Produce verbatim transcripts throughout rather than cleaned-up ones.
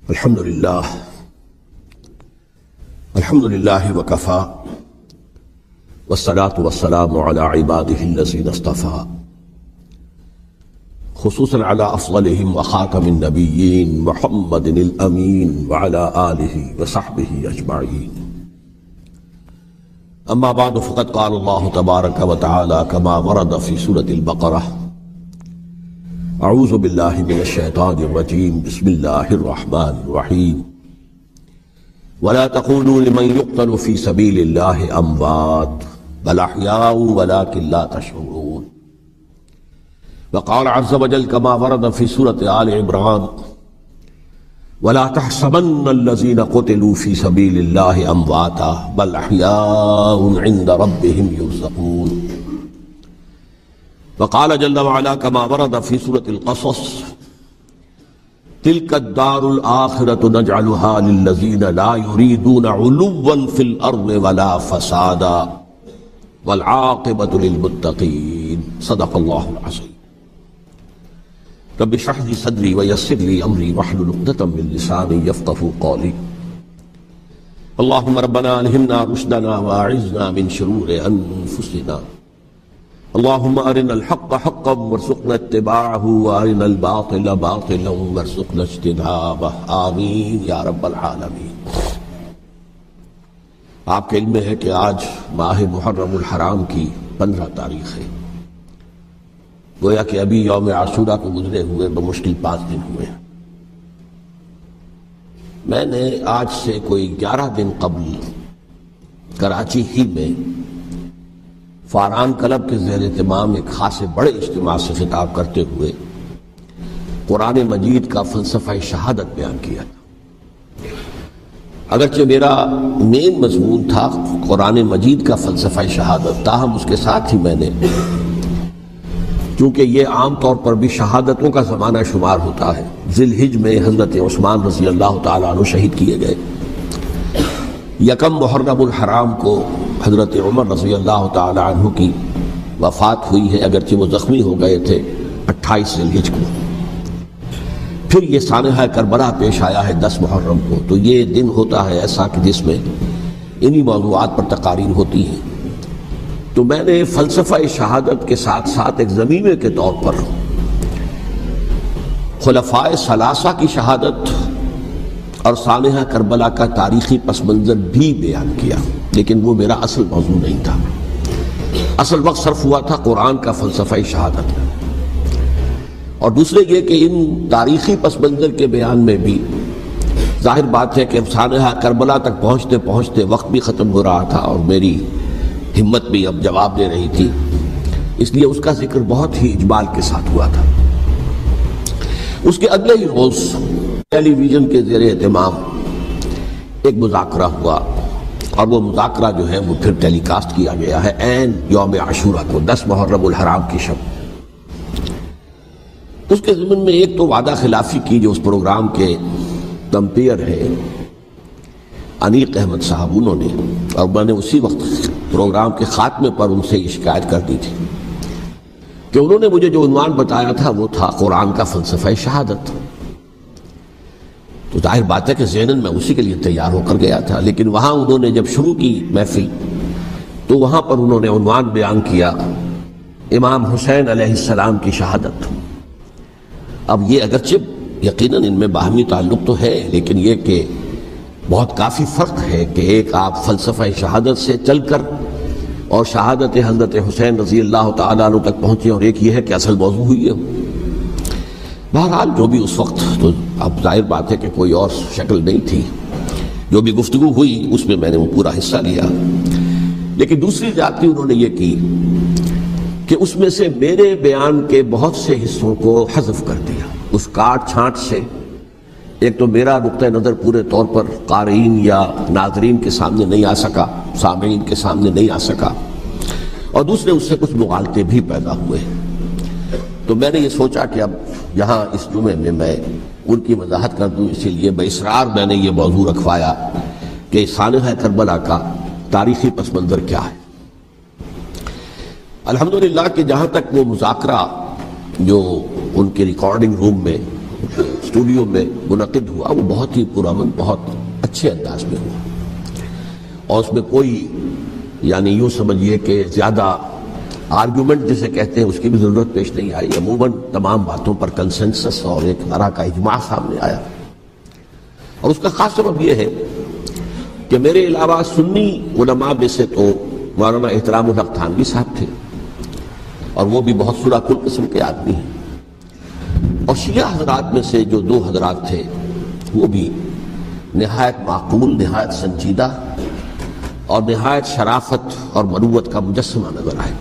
الحمد للہ الحمد للہ وکفا والصلاة والسلام علی عبادہ الذین اصطفیٰ خصوصاً علی افضلہم وخاتم النبیین محمد الامین وعلی آلہ وصحبہ اجمعین اما بعد فقد قال اللہ تبارک وتعالی کما ورد فی سورة البقرہ اعوذ باللہ من الشیطان الرجیم بسم اللہ الرحمن الرحیم ولا تقولوا لمن يقتل في سبيل الله اموات بل احياء ولكن لا تشعرون وقال عز وجل كما ورد في سورة آل عمران ولا تحسبن الذين قتلوا في سبيل الله امواتا بل احياء عند ربهم يرزقون وقال جل وعلا كما ورد في سورة القصص تلك الدار الآخرة نجعلها للذين لا يريدون علوا في الأرض ولا فسادا والعاقبة للمتقين صدق الله العظيم رب اشرح لي صدري ويسر لي أمري واحلل عقدة من لساني يفقهوا قولي اللهم ربنا ألهمنا رشدنا وأعذنا من شرور أنفسنا اللهم أرنا الحق حقا وارزقنا اتباعه وأرنا الباطل باطلا وارزقنا اجتنابه آمین یا رب العالمین۔ آپ کے علم میں ہے کہ آج ماہ محرم الحرام کی پندرہ تاریخ ہے، گویا کہ ابھی یوم عاشورہ کو گزرے ہوئے بمشکل پانچ دن ہوئے ہیں۔ میں نے آج سے کوئی گیارہ دن قبل کراچی ہی میں فاران کلب کے زیر اہتمام ایک خاصے بڑے اجتماع سے خطاب کرتے ہوئے قرآن مجید کا فلسفہ شہادت بیان کیا تھا۔ اگرچہ میرا مین مضمون تھا قرآن مجید کا فلسفہ شہادت، تاہم اس کے ساتھ ہی میں نے، چونکہ یہ عام طور پر بھی شہادتوں کا زمانہ شمار ہوتا ہے، ذی الحجہ میں حضرت عثمان رضی اللہ تعالیٰ عنہ شہید کیے گئے، یکم محرم الحرام کو حضرت عمر رضی اللہ تعالی عنہ کی وفات ہوئی ہے، اگرچہ وہ زخمی ہو گئے تھے اٹھائیس ذی الحجہ کو۔ پھر یہ سانحہ کربلا پیش آیا ہے دس محرم کو، تو یہ دن ہوتا ہے ایسا کہ جس میں انہی موضوعات پر تقاریر ہوتی ہیں۔ تو میں نے فلسفہ شہادت کے ساتھ ساتھ ایک ضمیمے کے طور پر خلفائے ثلاثہ کی شہادت اور سانحہ کربلا کا تاریخی پس منظر بھی بیان کیا، لیکن وہ میرا اصل موضوع نہیں تھا۔ اصل وقت صرف ہوا تھا قرآن کا فلسفہ شہادت میں، اور دوسرے یہ کہ ان تاریخی پس منظر کے بیان میں بھی ظاہر بات ہے کہ سانحہ کربلا تک پہنچتے پہنچتے وقت بھی ختم ہو رہا تھا اور میری ہمت بھی اب جواب دے رہی تھی، اس لیے اس کا ذکر بہت ہی اجمال کے ساتھ ہوا تھا۔ اس کے اگلے ہی روز ٹیلی ویژن کے زیر اہتمام ایک مذاکرہ ہوا، اور وہ مذاکرہ جو ہے وہ پھر ٹیلی کاسٹ کیا گیا ہے عین یوم عاشورہ کو، دس محرم الحرام کی شب۔ اس کے ضمن میں ایک تو وعدہ خلافی کی جو اس پروگرام کے کمپیئر ہے انیق احمد صاحب، انہوں نے، اور میں نے اسی وقت پروگرام کے خاتمے پر ان سے یہ شکایت کر دی تھی کہ انہوں نے مجھے جو عنوان بتایا تھا وہ تھا قرآن کا فلسفہ شہادت۔ تو ظاہر بات ہے کہ ذہناً میں اسی کے لیے تیار ہو کر گیا تھا، لیکن وہاں انہوں نے جب شروع کی محفل تو وہاں پر انہوں نے عنوان بیان کیا امام حسین علیہ السلام کی شہادت۔ اب یہ اگرچہ یقیناً ان میں باہمی تعلق تو ہے، لیکن یہ کہ بہت کافی فرق ہے کہ ایک آپ فلسفہ شہادت سے چل کر اور شہادت حضرت حسین رضی اللہ تعالیٰ عنہ تک پہنچے، اور ایک یہ ہے کہ اصل موضوع ہوئی ہے۔ بہرحال جو بھی اس وقت، تو اب ظاہر بات ہے کہ کوئی اور شکل نہیں تھی، جو بھی گفتگو ہوئی اس میں میں نے وہ پورا حصہ لیا، لیکن دوسری زیادتی انہوں نے یہ کی کہ اس میں سے میرے بیان کے بہت سے حصوں کو حذف کر دیا۔ اس کاٹ چھانٹ سے ایک تو میرا نقطہ نظر پورے طور پر قارئین یا ناظرین کے سامنے نہیں آ سکا، سامعین کے سامنے نہیں آ سکا، اور دوسرے اس سے کچھ مغالطے بھی پیدا ہوئے۔ تو میں نے یہ سوچا کہ اب یہاں اس جمعے میں میں ان کی وضاحت کر دوں، اسی لیے باصرار میں نے یہ موضوع رکھوایا کہ سانحہ کربلا کا تاریخی پس منظر کیا ہے۔ الحمدللہ کہ جہاں تک وہ مذاکرہ جو ان کے ریکارڈنگ روم میں اسٹوڈیو میں منعقد ہوا وہ بہت ہی پرامن، بہت اچھے انداز میں ہوا، اور اس میں کوئی یعنی یوں سمجھیے کہ زیادہ آرگومنٹ جسے کہتے ہیں اس کی بھی ضرورت پیش نہیں آئی۔ عموماً تمام باتوں پر کنسنسس اور ایک طرح کا اجماع سامنے آیا، اور اس کا خاص سبب یہ ہے کہ میرے علاوہ سنی علماء میں سے تو مولانا احترام الحق تھانوی صاحب تھے، اور وہ بھی بہت سرا کل قسم کے آدمی ہیں، اور شیعہ حضرات میں سے جو دو حضرات تھے وہ بھی نہایت معقول، نہایت سنجیدہ اور نہایت شرافت اور مروت کا مجسمہ نظر آئے۔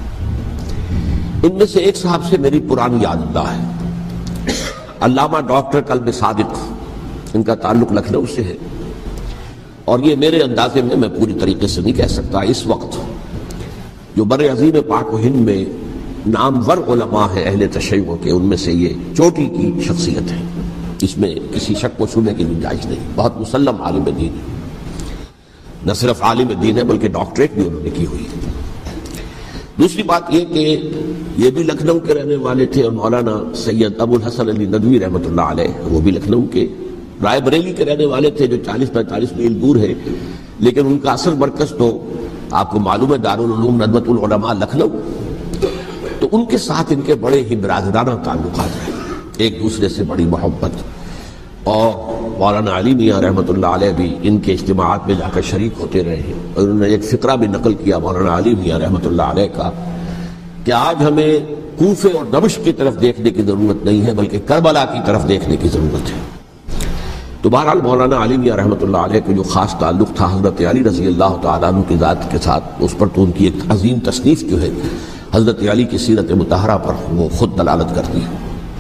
ان میں سے ایک صاحب سے میری پرانی یاد اللہ ہے، علامہ ڈاکٹر قلب صادق، ان کا تعلق لکھنؤ سے ہے، اور یہ میرے اندازے میں میں پوری طریقے سے نہیں کہہ سکتا اس وقت جو بر عظیم پاک و ہند میں نامور علماء ہیں اہل تشیع کے، ان میں سے یہ چوٹی کی شخصیت ہے، اس میں کسی شک و شبہ کی گنجائش نہیں، بہت مسلم عالم دین ہے، نہ صرف عالم دین ہے بلکہ ڈاکٹریٹ بھی انہوں نے کی ہوئی ہے۔ دوسری بات یہ کہ یہ بھی لکھنؤ کے رہنے والے تھے، اور مولانا سید ابو الحسن علی ندوی رحمۃ اللہ علیہ وہ بھی لکھنؤ کے، رائے بریلی کے رہنے والے تھے جو چالیس پینتالیس میل دور ہے، لیکن ان کا اصل مرکز تو آپ کو معلوم ہے دارالعلوم ندوۃ العلماء لکھنؤ، تو ان کے ساتھ ان کے بڑے ہی برادرانہ تعلقات ہیں، ایک دوسرے سے بڑی محبت، اور مولانا علی میاں رحمۃ اللہ علیہ بھی ان کے اجتماعات میں جا کر شریک ہوتے رہے ہیں، اور انہوں نے ایک فقرہ بھی نقل کیا مولانا علی میاں رحمۃ اللہ علیہ کا کہ آج ہمیں کوفے اور دمشق کی طرف دیکھنے کی ضرورت نہیں ہے بلکہ کربلا کی طرف دیکھنے کی ضرورت ہے۔ تو بہرحال مولانا علی میاں رحمۃ اللہ علیہ کا جو خاص تعلق تھا حضرت علی رضی اللہ تعالیٰ عنہ کی ذات کے ساتھ، اس پر تو ان کی ایک عظیم تصنیف جو ہے حضرت علی کی سیرت مطہرہ پر وہ خود دلالت کرتی ہے۔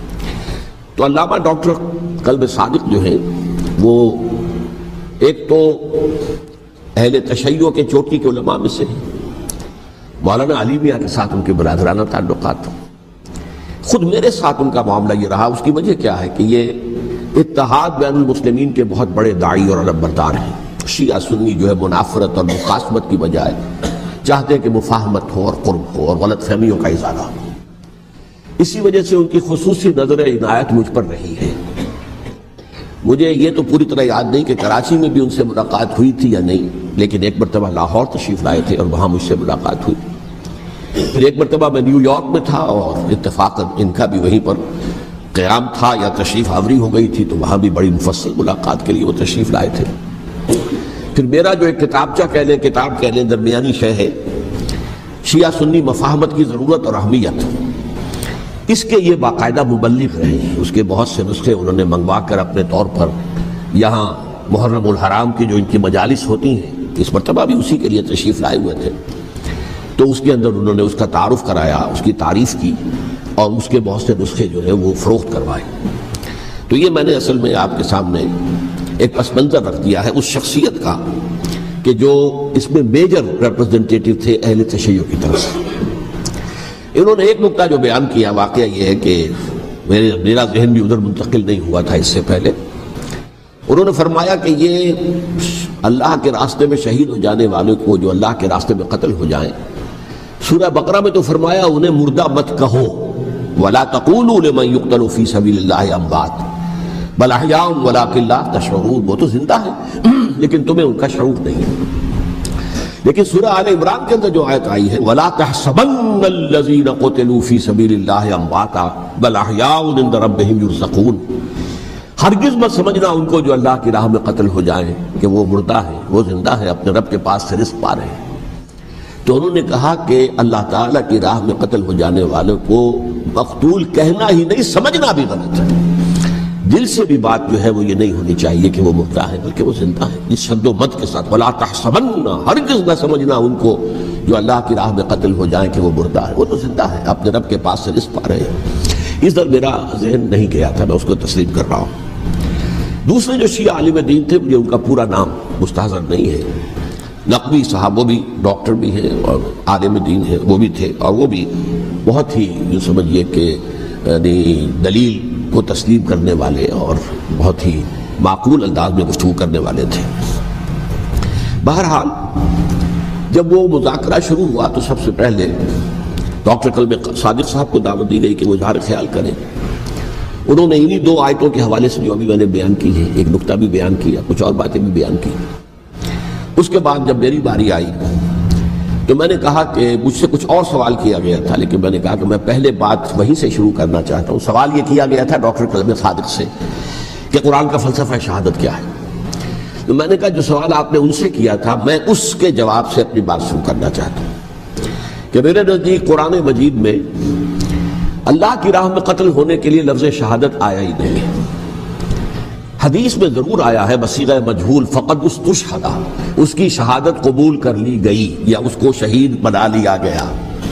تو علامہ ڈاکٹر قلب صادق جو ہے وہ ایک تو اہل تشیع کے چوٹی کے علماء میں سے ہیں، مولانا علی میاں کے ساتھ ان کے برادرانہ تعلقات، خود میرے ساتھ ان کا معاملہ یہ رہا۔ اس کی وجہ کیا ہے کہ یہ اتحاد بین المسلمین کے بہت بڑے داعی اور علم بردار ہیں۔ شیعہ سنی جو ہے منافرت اور مخاصمت کی بجائے چاہتے کہ مفاہمت ہو اور قرب ہو اور غلط فہمیوں کا ازالہ ہو، اسی وجہ سے ان کی خصوصی نظر عنایت مجھ پر رہی ہے۔ مجھے یہ تو پوری طرح یاد نہیں کہ کراچی میں بھی ان سے ملاقات ہوئی تھی یا نہیں، لیکن ایک مرتبہ لاہور تشریف لائے تھے اور وہاں مجھ سے ملاقات ہوئی، پھر ایک مرتبہ میں نیو یارک میں تھا اور اتفاقاً ان کا بھی وہیں پر قیام تھا یا تشریف آوری ہو گئی تھی، تو وہاں بھی بڑی مفصل ملاقات کے لیے وہ تشریف لائے تھے۔ پھر میرا جو ایک کتابچہ کہہ لیں کتاب کہہ لیں درمیانی شے ہے شیعہ سنی مفاہمت کی ضرورت اور اہمیت، اس کے یہ باقاعدہ مبلغ رہے ہیں، اس کے بہت سے نسخے انہوں نے منگوا کر اپنے طور پر یہاں محرم الحرام کی جو ان کی مجالس ہوتی ہیں، اس مرتبہ بھی اسی کے لیے تشریف لائے ہوئے تھے، تو اس کے اندر انہوں نے اس کا تعارف کرایا، اس کی تعریف کی، اور اس کے بہت سے نسخے جو ہے وہ فروخت کروائے۔ تو یہ میں نے اصل میں آپ کے سامنے ایک پس منظر رکھ دیا ہے اس شخصیت کا کہ جو اس میں میجر ریپرزنٹیٹیو تھے اہل تشیع کی طرف سے۔ انہوں نے ایک نقطہ جو بیان کیا، واقعہ یہ ہے کہ میرے میرا ذہن بھی ادھر منتقل نہیں ہوا تھا اس سے پہلے، انہوں نے فرمایا کہ یہ اللہ کے راستے میں شہید ہو جانے والوں کو جو اللہ کے راستے میں قتل ہو جائیں، سورہ بقرہ میں تو فرمایا انہیں مردہ مت کہو، وَلَا تَقُولُوا لِمَنْ يُقْتَلُ فِي سَبِيلِ اللَّهِ أَمْوَاتٌ بَلْ أَحْيَاءٌ وَلَٰكِن لَا تَشْعُرُونَ، وہ تو زندہ ہے لیکن تمہیں ان کا شعور نہیں ہے۔ لیکن سورہ آل عمران کے اندر جو آیت آئی ہے وَلَا تَحْسَبَنَّ الَّذِينَ قُتِلُوا فِي سَبِيلِ اللَّهِ أَمْوَاتًا بَلْ أَحْيَاءٌ عِندَ رَبِّهِمْ يُرْزَقُونَ، ہرگز مت سمجھنا ان کو جو اللہ کی راہ میں قتل ہو جائیں کہ وہ مردہ ہے، وہ زندہ ہے، اپنے رب کے پاس سے رزق پا رہے ہیں۔ تو انہوں نے کہا کہ اللہ تعالیٰ کی راہ میں قتل ہو جانے والوں کو مقتول کہنا ہی نہیں، سمجھنا بھی غلط ہے، دل سے بھی بات جو ہے وہ یہ نہیں ہونی چاہیے کہ وہ مردہ ہے بلکہ وہ زندہ ہے، اس شد و مت کے ساتھ وَلَا تَحْسَبَنَّ، ہرگز نہ سمجھنا ان کو جو اللہ کی راہ میں قتل ہو جائیں کہ وہ مردہ ہے، وہ تو زندہ ہے، اپنے رب کے پاس سے رزق پا رہے ہیں۔ اس در میرا ذہن نہیں گیا تھا، میں اس کو تسلیم کر رہا ہوں۔ دوسرے جو شیعہ عالم دین تھے، مجھے ان کا پورا نام مستحضر نہیں ہے، نقوی صاحب، وہ بھی ڈاکٹر بھی ہیں اور عالم دین ہیں، وہ بھی تھے، اور وہ بھی بہت ہی یوں سمجھیے کہ یعنی دلیل کو تسلیم کرنے والے اور بہت ہی معقول انداز میں گفتگو کرنے والے تھے۔ بہرحال جب وہ مذاکرہ شروع ہوا تو سب سے پہلے ڈاکٹر قلب صادق صاحب کو دعوت دی گئی کہ وہ اظہار خیال کریں، انہوں نے انہی دو آیتوں کے حوالے سے جو ابھی میں نے بیان کی ہے ایک نقطہ بھی بیان کیا، کچھ اور باتیں بھی بیان کی۔ اس کے بعد جب میری باری آئی تو میں نے کہا کہ مجھ سے کچھ اور سوال کیا گیا تھا، لیکن میں نے کہا کہ میں پہلے بات وہیں سے شروع کرنا چاہتا ہوں۔ سوال یہ کیا گیا تھا ڈاکٹر کلب صادق سے کہ قرآن کا فلسفہ شہادت کیا ہے۔ تو میں نے کہا جو سوال آپ نے ان سے کیا تھا میں اس کے جواب سے اپنی بات شروع کرنا چاہتا ہوں کہ میرے نزدیک قرآن مجید میں اللہ کی راہ میں قتل ہونے کے لیے لفظ شہادت آیا ہی نہیں ہے۔ حدیث میں ضرور آیا ہے بصیغہ مجہول فقد استشہد، اس کی شہادت قبول کر لی گئی یا اس کو شہید بنا لیا گیا،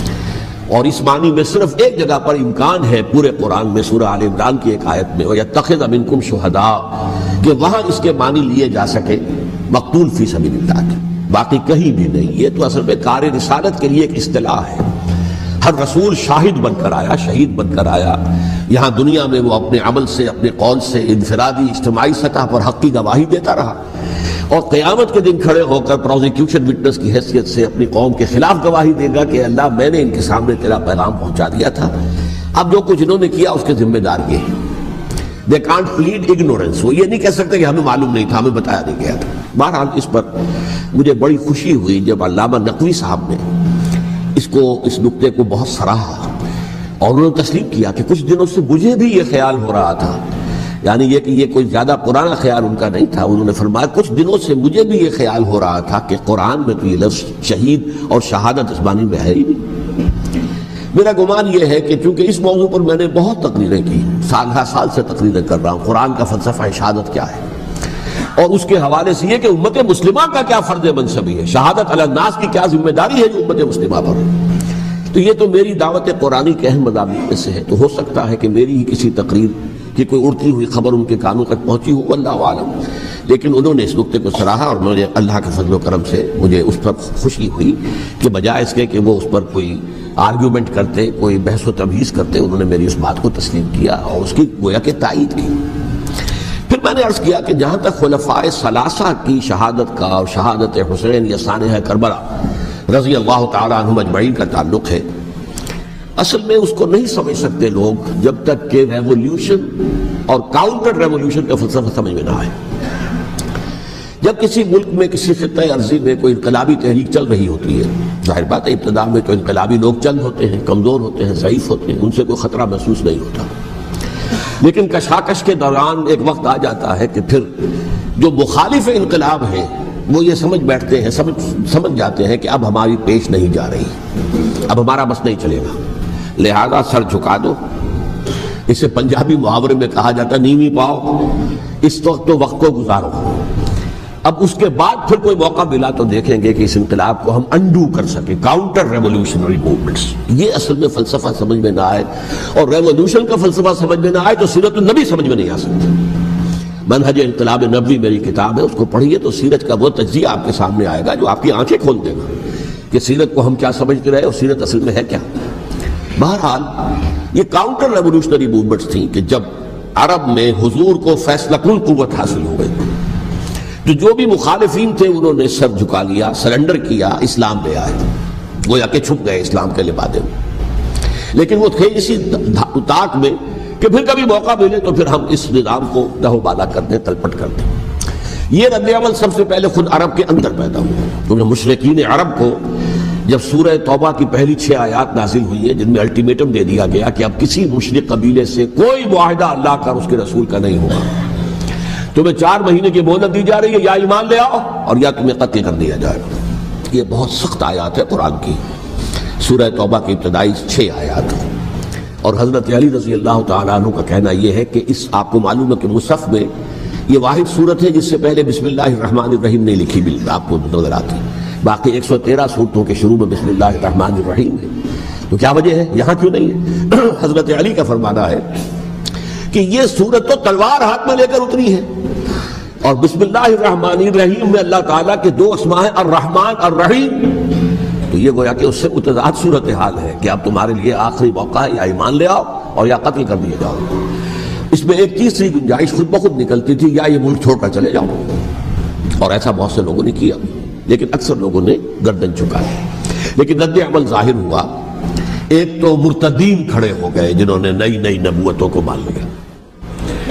اور اس معنی میں صرف ایک جگہ پر امکان ہے پورے قرآن میں، سورہ آل عمران کی ایک آیت میں وَيَتَّخِذَ مِنْكُمْ شُهَدَاءَ، کہ وہاں اس کے معنی لیے جا سکے مقتول فی سبیل اللہ کے، باقی کہیں بھی نہیں۔ یہ تو اصل میں کار رسالت کے لیے ایک اصطلاح ہے۔ ہر رسول شاہد بن کر آیا، شہید بن کر آیا، یہاں دنیا میں وہ اپنے عمل سے اپنے قول سے انفرادی اجتماعی سطح پر حق کی گواہی دیتا رہا، اور قیامت کے دن کھڑے ہو کر پروزیکیوشن وٹنس کی حیثیت سے اپنی قوم کے خلاف گواہی دے گا کہ اللہ میں نے ان کے سامنے تیرا پیغام پہنچا دیا تھا، اب جو کچھ انہوں نے کیا اس کے ذمہ دار یہ ہے۔ They can't plead ignorance، وہ یہ نہیں کہہ سکتے کہ ہمیں معلوم نہیں تھا، ہمیں بتایا نہیں گیا تھا۔ بہرحال اس پر مجھے بڑی خوشی ہوئی جب علامہ نقوی صاحب نے اس کو اس نقطے کو بہت سراہا، اور انہوں نے تسلیم کیا کہ کچھ دنوں سے مجھے بھی یہ خیال ہو رہا تھا، یعنی یہ کہ یہ کوئی زیادہ پرانا خیال ان کا نہیں تھا۔ انہوں نے فرمایا کچھ دنوں سے مجھے بھی یہ خیال ہو رہا تھا کہ قرآن میں تو یہ لفظ شہید اور شہادت اس معنی میں ہے ہی نہیں۔ میرا گمان یہ ہے کہ چونکہ اس موضوع پر میں نے بہت تقریریں کی، سال ہر سال سے تقریریں کر رہا ہوں، قرآن کا فلسفہ شہادت کیا ہے، اور اس کے حوالے سے یہ کہ امت مسلمہ کا کیا فرض منصبی ہے، شہادت علی الناس کی کیا ذمہ داری ہے جو امت مسلمہ پر، تو یہ تو میری دعوت قرآنی کے اہم مضامین میں سے ہے۔ تو ہو سکتا ہے کہ میری ہی کسی تقریر کی کوئی اڑتی ہوئی خبر ان کے کانوں تک پہنچی ہو، اللہ عالم، لیکن انہوں نے اس نقطے کو سراہا، اور مجھے اللہ کے فضل و کرم سے مجھے اس پر خوشی ہوئی کہ بجائے اس کے کہ وہ اس پر کوئی آرگیومنٹ کرتے، کوئی بحث و تبحیث کرتے، انہوں نے میری اس بات کو تسلیم کیا اور اس کی گویا کہ تائید کی۔ پھر میں نے عرض کیا کہ جہاں تک خلفائے ثلاثہ کی شہادت کا اور شہادت حسین یا سانحہ کربلا رضی اللہ تعالیٰ عنہم اجمعین کا تعلق ہے، اصل میں اس کو نہیں سمجھ سکتے لوگ جب تک کہ ریولوشن اور کاؤنٹر ریولوشن کا فلسفہ سمجھ میں نہ آئے۔ جب کسی ملک میں کسی خطہ ارضی میں کوئی انقلابی تحریک چل رہی ہوتی ہے، ظاہر بات ہے ابتدا میں تو انقلابی لوگ چند ہوتے ہیں، کمزور ہوتے ہیں، ضعیف ہوتے ہیں، ان سے کوئی خطرہ محسوس نہیں ہوتا، لیکن کشاکش کے دوران ایک وقت آ جاتا ہے کہ پھر جو مخالف انقلاب ہیں وہ یہ سمجھ بیٹھتے ہیں، سمجھ سمجھ جاتے ہیں کہ اب ہماری پیش نہیں جا رہی، اب ہمارا بس نہیں چلے گا، لہذا سر جھکا دو۔ اسے پنجابی محاورے میں کہا جاتا ہے نیوی پاؤ، اس وقت تو وقت کو گزارو۔ اب اس کے بعد پھر کوئی موقع ملا تو دیکھیں گے کہ اس انقلاب کو ہم انڈو کر سکیں، کاؤنٹر ریولوشنری موومنٹس۔ یہ اصل میں فلسفہ سمجھ میں نہ آئے اور ریولوشن کا فلسفہ سمجھ میں نہ آئے تو سیرت النبی سمجھ میں نہیں آ سکتی۔ منہج انقلاب نبوی میری کتاب ہے، اس کو پڑھیے تو سیرت کا وہ تجزیہ آپ کے سامنے آئے گا جو آپ کی آنکھیں کھول دے گا کہ سیرت کو ہم کیا سمجھتے رہے اور سیرت اصل میں ہے کیا۔ بہرحال یہ کاؤنٹر ریولوشنری موومنٹس تھیں کہ جب عرب میں حضور کو فیصلہ کن قوت حاصل ہو گئی تو جو بھی مخالفین تھے انہوں نے سر جھکا لیا، سرنڈر کیا، اسلام لے آئے، گویا کہ چھپ گئے اسلام کے لبادے میں، لیکن وہ تھے اسی طاق میں کہ پھر کبھی موقع ملے تو پھر ہم اس نظام کو دہو بالا کر دیں، تلپٹ کر دیں۔ یہ رد عمل سب سے پہلے خود عرب کے اندر پیدا ہوا، کیونکہ مشرکین عرب کو جب سورہ توبہ کی پہلی چھ آیات نازل ہوئی ہے جن میں الٹیمیٹم دے دیا گیا کہ اب کسی مشرک قبیلے سے کوئی معاہدہ اللہ کا اور اس کے رسول کا نہیں ہوگا، تمہیں چار مہینے کی مہلت دی جا رہی ہے، یا ایمان لے آؤ اور یا تمہیں قتل کر دیا جائے گا۔ یہ بہت سخت آیات ہے قرآن کی، سورہ توبہ کی ابتدائی چھ آیات، اور حضرت علی رضی اللہ تعالیٰ عنہ کا کہنا یہ ہے کہ اس آپ کو معلوم ہے کہ مصحف میں یہ واحد صورت ہے جس سے پہلے بسم اللہ الرحمن الرحیم نہیں لکھی، بھی آپ کو نظر آتی، باقی ایک سو تیرہ صورتوں کے شروع میں بسم اللہ الرحمن الرحیم ہے، تو کیا وجہ ہے یہاں کیوں نہیں ہے؟ حضرت علی کا فرمانا ہے کہ یہ سورت تو تلوار ہاتھ میں لے کر اتری ہے، اور بسم اللہ الرحمن الرحیم میں اللہ تعالیٰ کے دو اسماء ہیں الرحمن الرحیم، تو یہ گویا کہ اس سے متضاد صورتحال ہے کہ اب تمہارے لیے آخری موقع ہے، یا ایمان لے آؤ اور یا قتل کر دیے جاؤ۔ اس میں ایک تیسری گنجائش خود بخود نکلتی تھی، یا یہ ملک چھوڑ کر چلے جاؤ، اور ایسا بہت سے لوگوں نے کیا، لیکن اکثر لوگوں نے گردن چکائی، لیکن رد عمل ظاہر ہوا۔ ایک تو مرتدین کھڑے ہو گئے جنہوں نے نئی نئی نبوتوں کو مان لیا،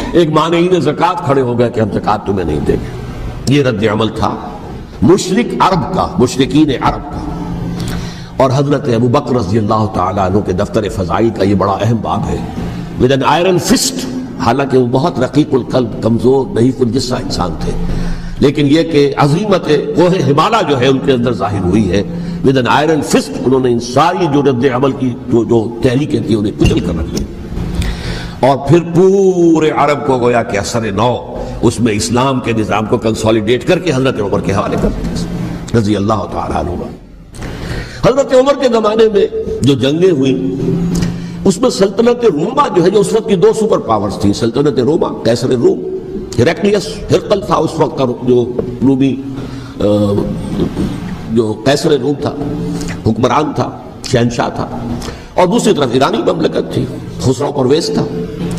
ایک مانعین زکوٰۃ کھڑے ہو گئے کہ ہم زکوٰۃ تمہیں نہیں دیں گے۔ یہ رد عمل تھا مشرک عرب کا، مشرکین عرب کا۔ اور حضرت ابو بکر رضی اللہ تعالیٰ عنہ کے دفتر فضائل کا یہ بڑا اہم باب ہے، ود این آئرن فسٹ، حالانکہ وہ بہت رقیق القلب، کمزور ضعیف الجسہ انسان تھے، لیکن یہ کہ عظیمت کوہ ہمالیہ جو ہے ان کے اندر ظاہر ہوئی ہے، ود این آئرن فسٹ انہوں نے ان ساری جو رد عمل کی جو جو تحریکیں تھیں انہیں کچل کر رکھ دیا، اور پھر پورے عرب کو گویا کہ اثر نو اس میں اسلام کے نظام کو کنسولیڈیٹ کر کے حضرت عمر کے حوالے کر دیا رضی اللہ تعالیٰ عنہ۔ حضرت عمر کے زمانے میں جو جنگیں ہوئیں اس میں سلطنت روما جو ہے، جو اس وقت کی دو سپر پاورز تھیں، سلطنت روما قیصر روم، ہیرکلیس ہرقل تھا اس وقت کا جو رومی جو قیصر روم تھا، حکمران تھا، شہنشاہ تھا، اور دوسری طرف ایرانی مملکت تھی، خسرو پرویز تھا۔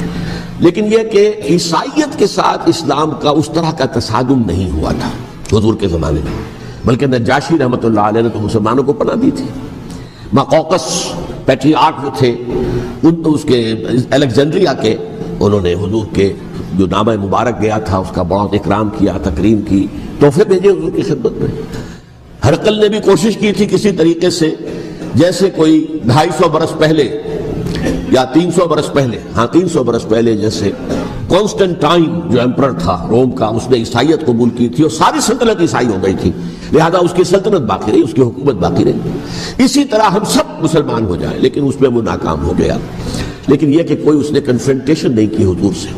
لیکن یہ کہ عیسائیت کے ساتھ اسلام کا اس طرح کا تصادم نہیں ہوا تھا حضور کے زمانے میں، بلکہ نجاشی رحمۃ اللہ علیہ نے تو مسلمانوں کو پناہ دی تھی۔ مقوقس پیٹریارک جو تھے ان اس کے الیگزینڈریا کے، انہوں نے حضور کے جو نامہ مبارک گیا تھا اس کا بہت اکرام کیا، تکریم کی، تحفے بھیجے حضور کی خدمت میں۔ ہرقل نے بھی کوشش کی تھی کسی طریقے سے، جیسے کوئی ڈھائی سو برس پہلے یا تین سو برس پہلے، ہاں تین سو برس پہلے جیسے کانسٹنٹائن جو ایمپرر تھا روم کا، اس نے عیسائیت قبول کی تھی اور ساری سلطنت عیسائی ہو گئی تھی، لہذا اس کی سلطنت باقی رہی، اس کی حکومت باقی رہی۔ اسی طرح ہم سب مسلمان ہو جائیں، لیکن اس میں وہ ناکام ہو گیا۔ لیکن یہ کہ کوئی اس نے کنفرنٹیشن نہیں کی حضور سے۔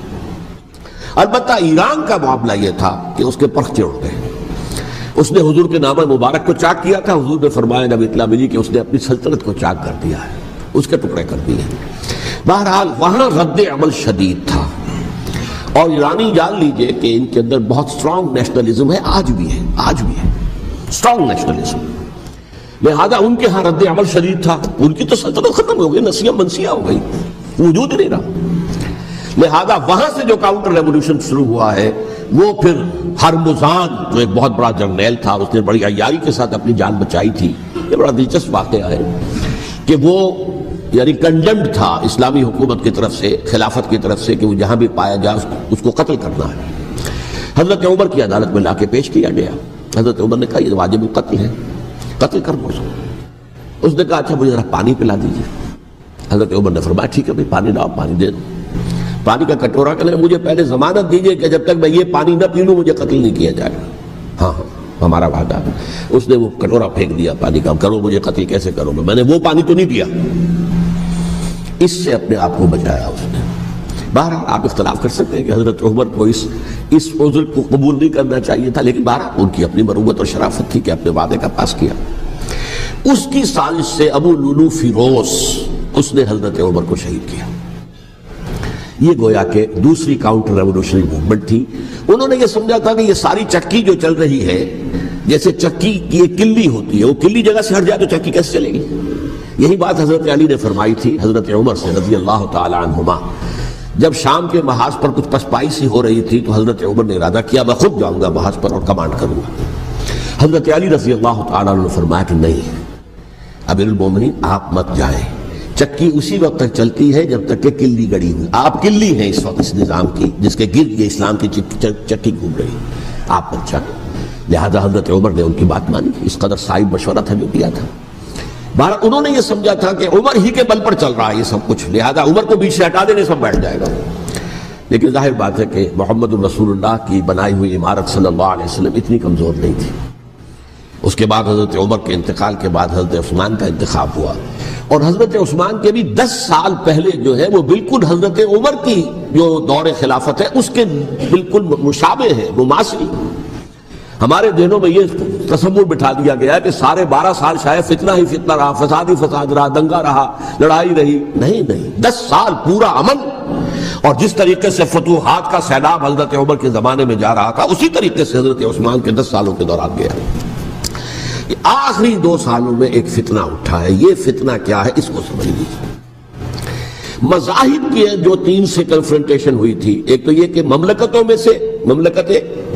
البتہ ایران کا معاملہ یہ تھا کہ اس کے پرخچے اڑ گئے، اس نے حضور کے نامہ مبارک کو چاک کیا تھا، حضور نے فرمایا جب اطلاع ملی کہ اس نے اپنی سلطنت کو چاک کر دیا ہے، اس کے ٹکڑے کر دیے۔ بہرحال وہاں رد عمل شدید تھا، اور ایرانی جان لیجئے کہ ان کے اندر بہت سٹرونگ نیشنلزم ہے، آج بھی ہے، آج بھی ہے سٹرونگ نیشنلزم، لہذا ان کے ہاں رد عمل شدید تھا۔ ان کی تو سلطنت ختم ہو گئی، نسیہ منسیہ ہو گئی، وجود نہیں رہا۔ لہذا وہاں سے جو کاؤنٹر ریولوشن شروع ہوا ہے وہ پھر ہرمزان جو ایک بہت بڑا جرنیل تھا، اس نے بڑی عیاری کے ساتھ اپنی جان بچائی تھی۔ یہ بڑا دلچسپ واقعہ ہے کہ وہ یعنی کنڈمڈ تھا اسلامی حکومت کی طرف سے، خلافت کی طرف سے، کہ وہ جہاں بھی پایا جائے اس کو قتل کرنا ہے۔ حضرت عمر کی عدالت میں لا کے پیش کیا گیا، حضرت عمر نے کہا یہ واجب القتل ہے، قتل کر دو اس کو۔ اس نے کہا اچھا مجھے ذرا پانی پلا دیجیے۔ حضرت عمر نے فرمایا ٹھیک ہے بھائی پانی لاؤ، پانی دے دو۔ پانی کا کٹورا کہ مجھے پہلے ضمانت دیجیے کہ جب تک میں یہ پانی نہ پی لوں مجھے قتل نہیں کیا جائے گا۔ ہاں ہاں ہمارا وعدہ۔ اس نے وہ کٹورا پھینک دیا پانی کا، کرو مجھے قتل کیسے کرو گے، میں نے وہ پانی تو نہیں پیا۔ اس سے اپنے آپ کو بچایا اس نے۔ بہرحال آپ اختلاف کر سکتے ہیں کہ حضرت عمر کو اس اس عذر کو قبول نہیں کرنا چاہیے تھا، لیکن بہرحال ان کی اپنی مروت اور شرافت تھی کہ اپنے وعدے کا پاس کیا۔ اس کی سازش سے ابو لولو فیروز اس نے حضرت عمر کو شہید کیا۔ یہ گویا کہ دوسری کاؤنٹر ریولوشنری موومنٹ تھی۔ انہوں نے یہ سمجھا تھا کہ یہ ساری چکی جو چل رہی ہے، جیسے چکی کی ایک کلی ہوتی ہے، وہ کلی جگہ سے ہٹ جائے تو چکی کیسے چلے گی؟ یہی بات حضرت علی نے فرمائی تھی حضرت عمر سے رضی اللہ تعالی عنہما۔ جب شام کے محاذ پر کچھ پسپائی سی ہو رہی تھی تو حضرت عمر نے ارادہ کیا میں خود جاؤں گا محاذ پر اور کمانڈ کروں گا۔ حضرت علی رضی اللہ تعالی عنہ نے فرمایا کہ نہیں امیر المومنین آپ مت جائیں، چکی اسی وقت تک چلتی ہے جب تک کہ کلی گڑی ہوئی، آپ کلی ہیں اس وقت اس نظام کی جس کے گرد یہ اسلام کی چکی گھوم رہی، آپ مت جائیں۔ لہذا حضرت عمر نے ان کی بات مانی، اس قدر صائب مشورہ تھا جو کیا تھا۔ بہرحال انہوں نے یہ سمجھا تھا کہ عمر ہی کے بل پر چل رہا ہے یہ سب کچھ، لہذا عمر کو بیچ سے ہٹا دینے سب بیٹھ جائے گا۔ لیکن ظاہر بات ہے کہ محمد الرسول اللہ کی بنائی ہوئی عمارت صلی اللہ علیہ وسلم اتنی کمزور نہیں تھی۔ اس کے بعد حضرت عمر کے انتقال کے بعد حضرت عثمان کا انتخاب ہوا، اور حضرت عثمان کے بھی دس سال پہلے جو ہے وہ بالکل حضرت عمر کی جو دور خلافت ہے اس کے بالکل مشابہ ہے، مماثل۔ ہمارے ذہنوں میں یہ تصور بٹھا دیا گیا ہے کہ سارے بارہ سال شاید فتنہ ہی فتنہ رہا، فساد ہی فساد رہا، دنگا رہا، لڑائی رہی۔ نہیں نہیں، دس سال پورا امن، اور جس طریقے سے فتوحات کا سیلاب حضرت عمر کے زمانے میں جا رہا تھا اسی طریقے سے حضرت عثمان کے دس سالوں کے دوران گیا۔ آخری دو سالوں میں ایک فتنہ اٹھا ہے، یہ فتنہ کیا ہے اس کو سمجھ لیجیے۔ مذاہب کی جو تین سے کنفرنٹیشن ہوئی تھی، ایک تو یہ کہ مملکتوں میں سے مملکت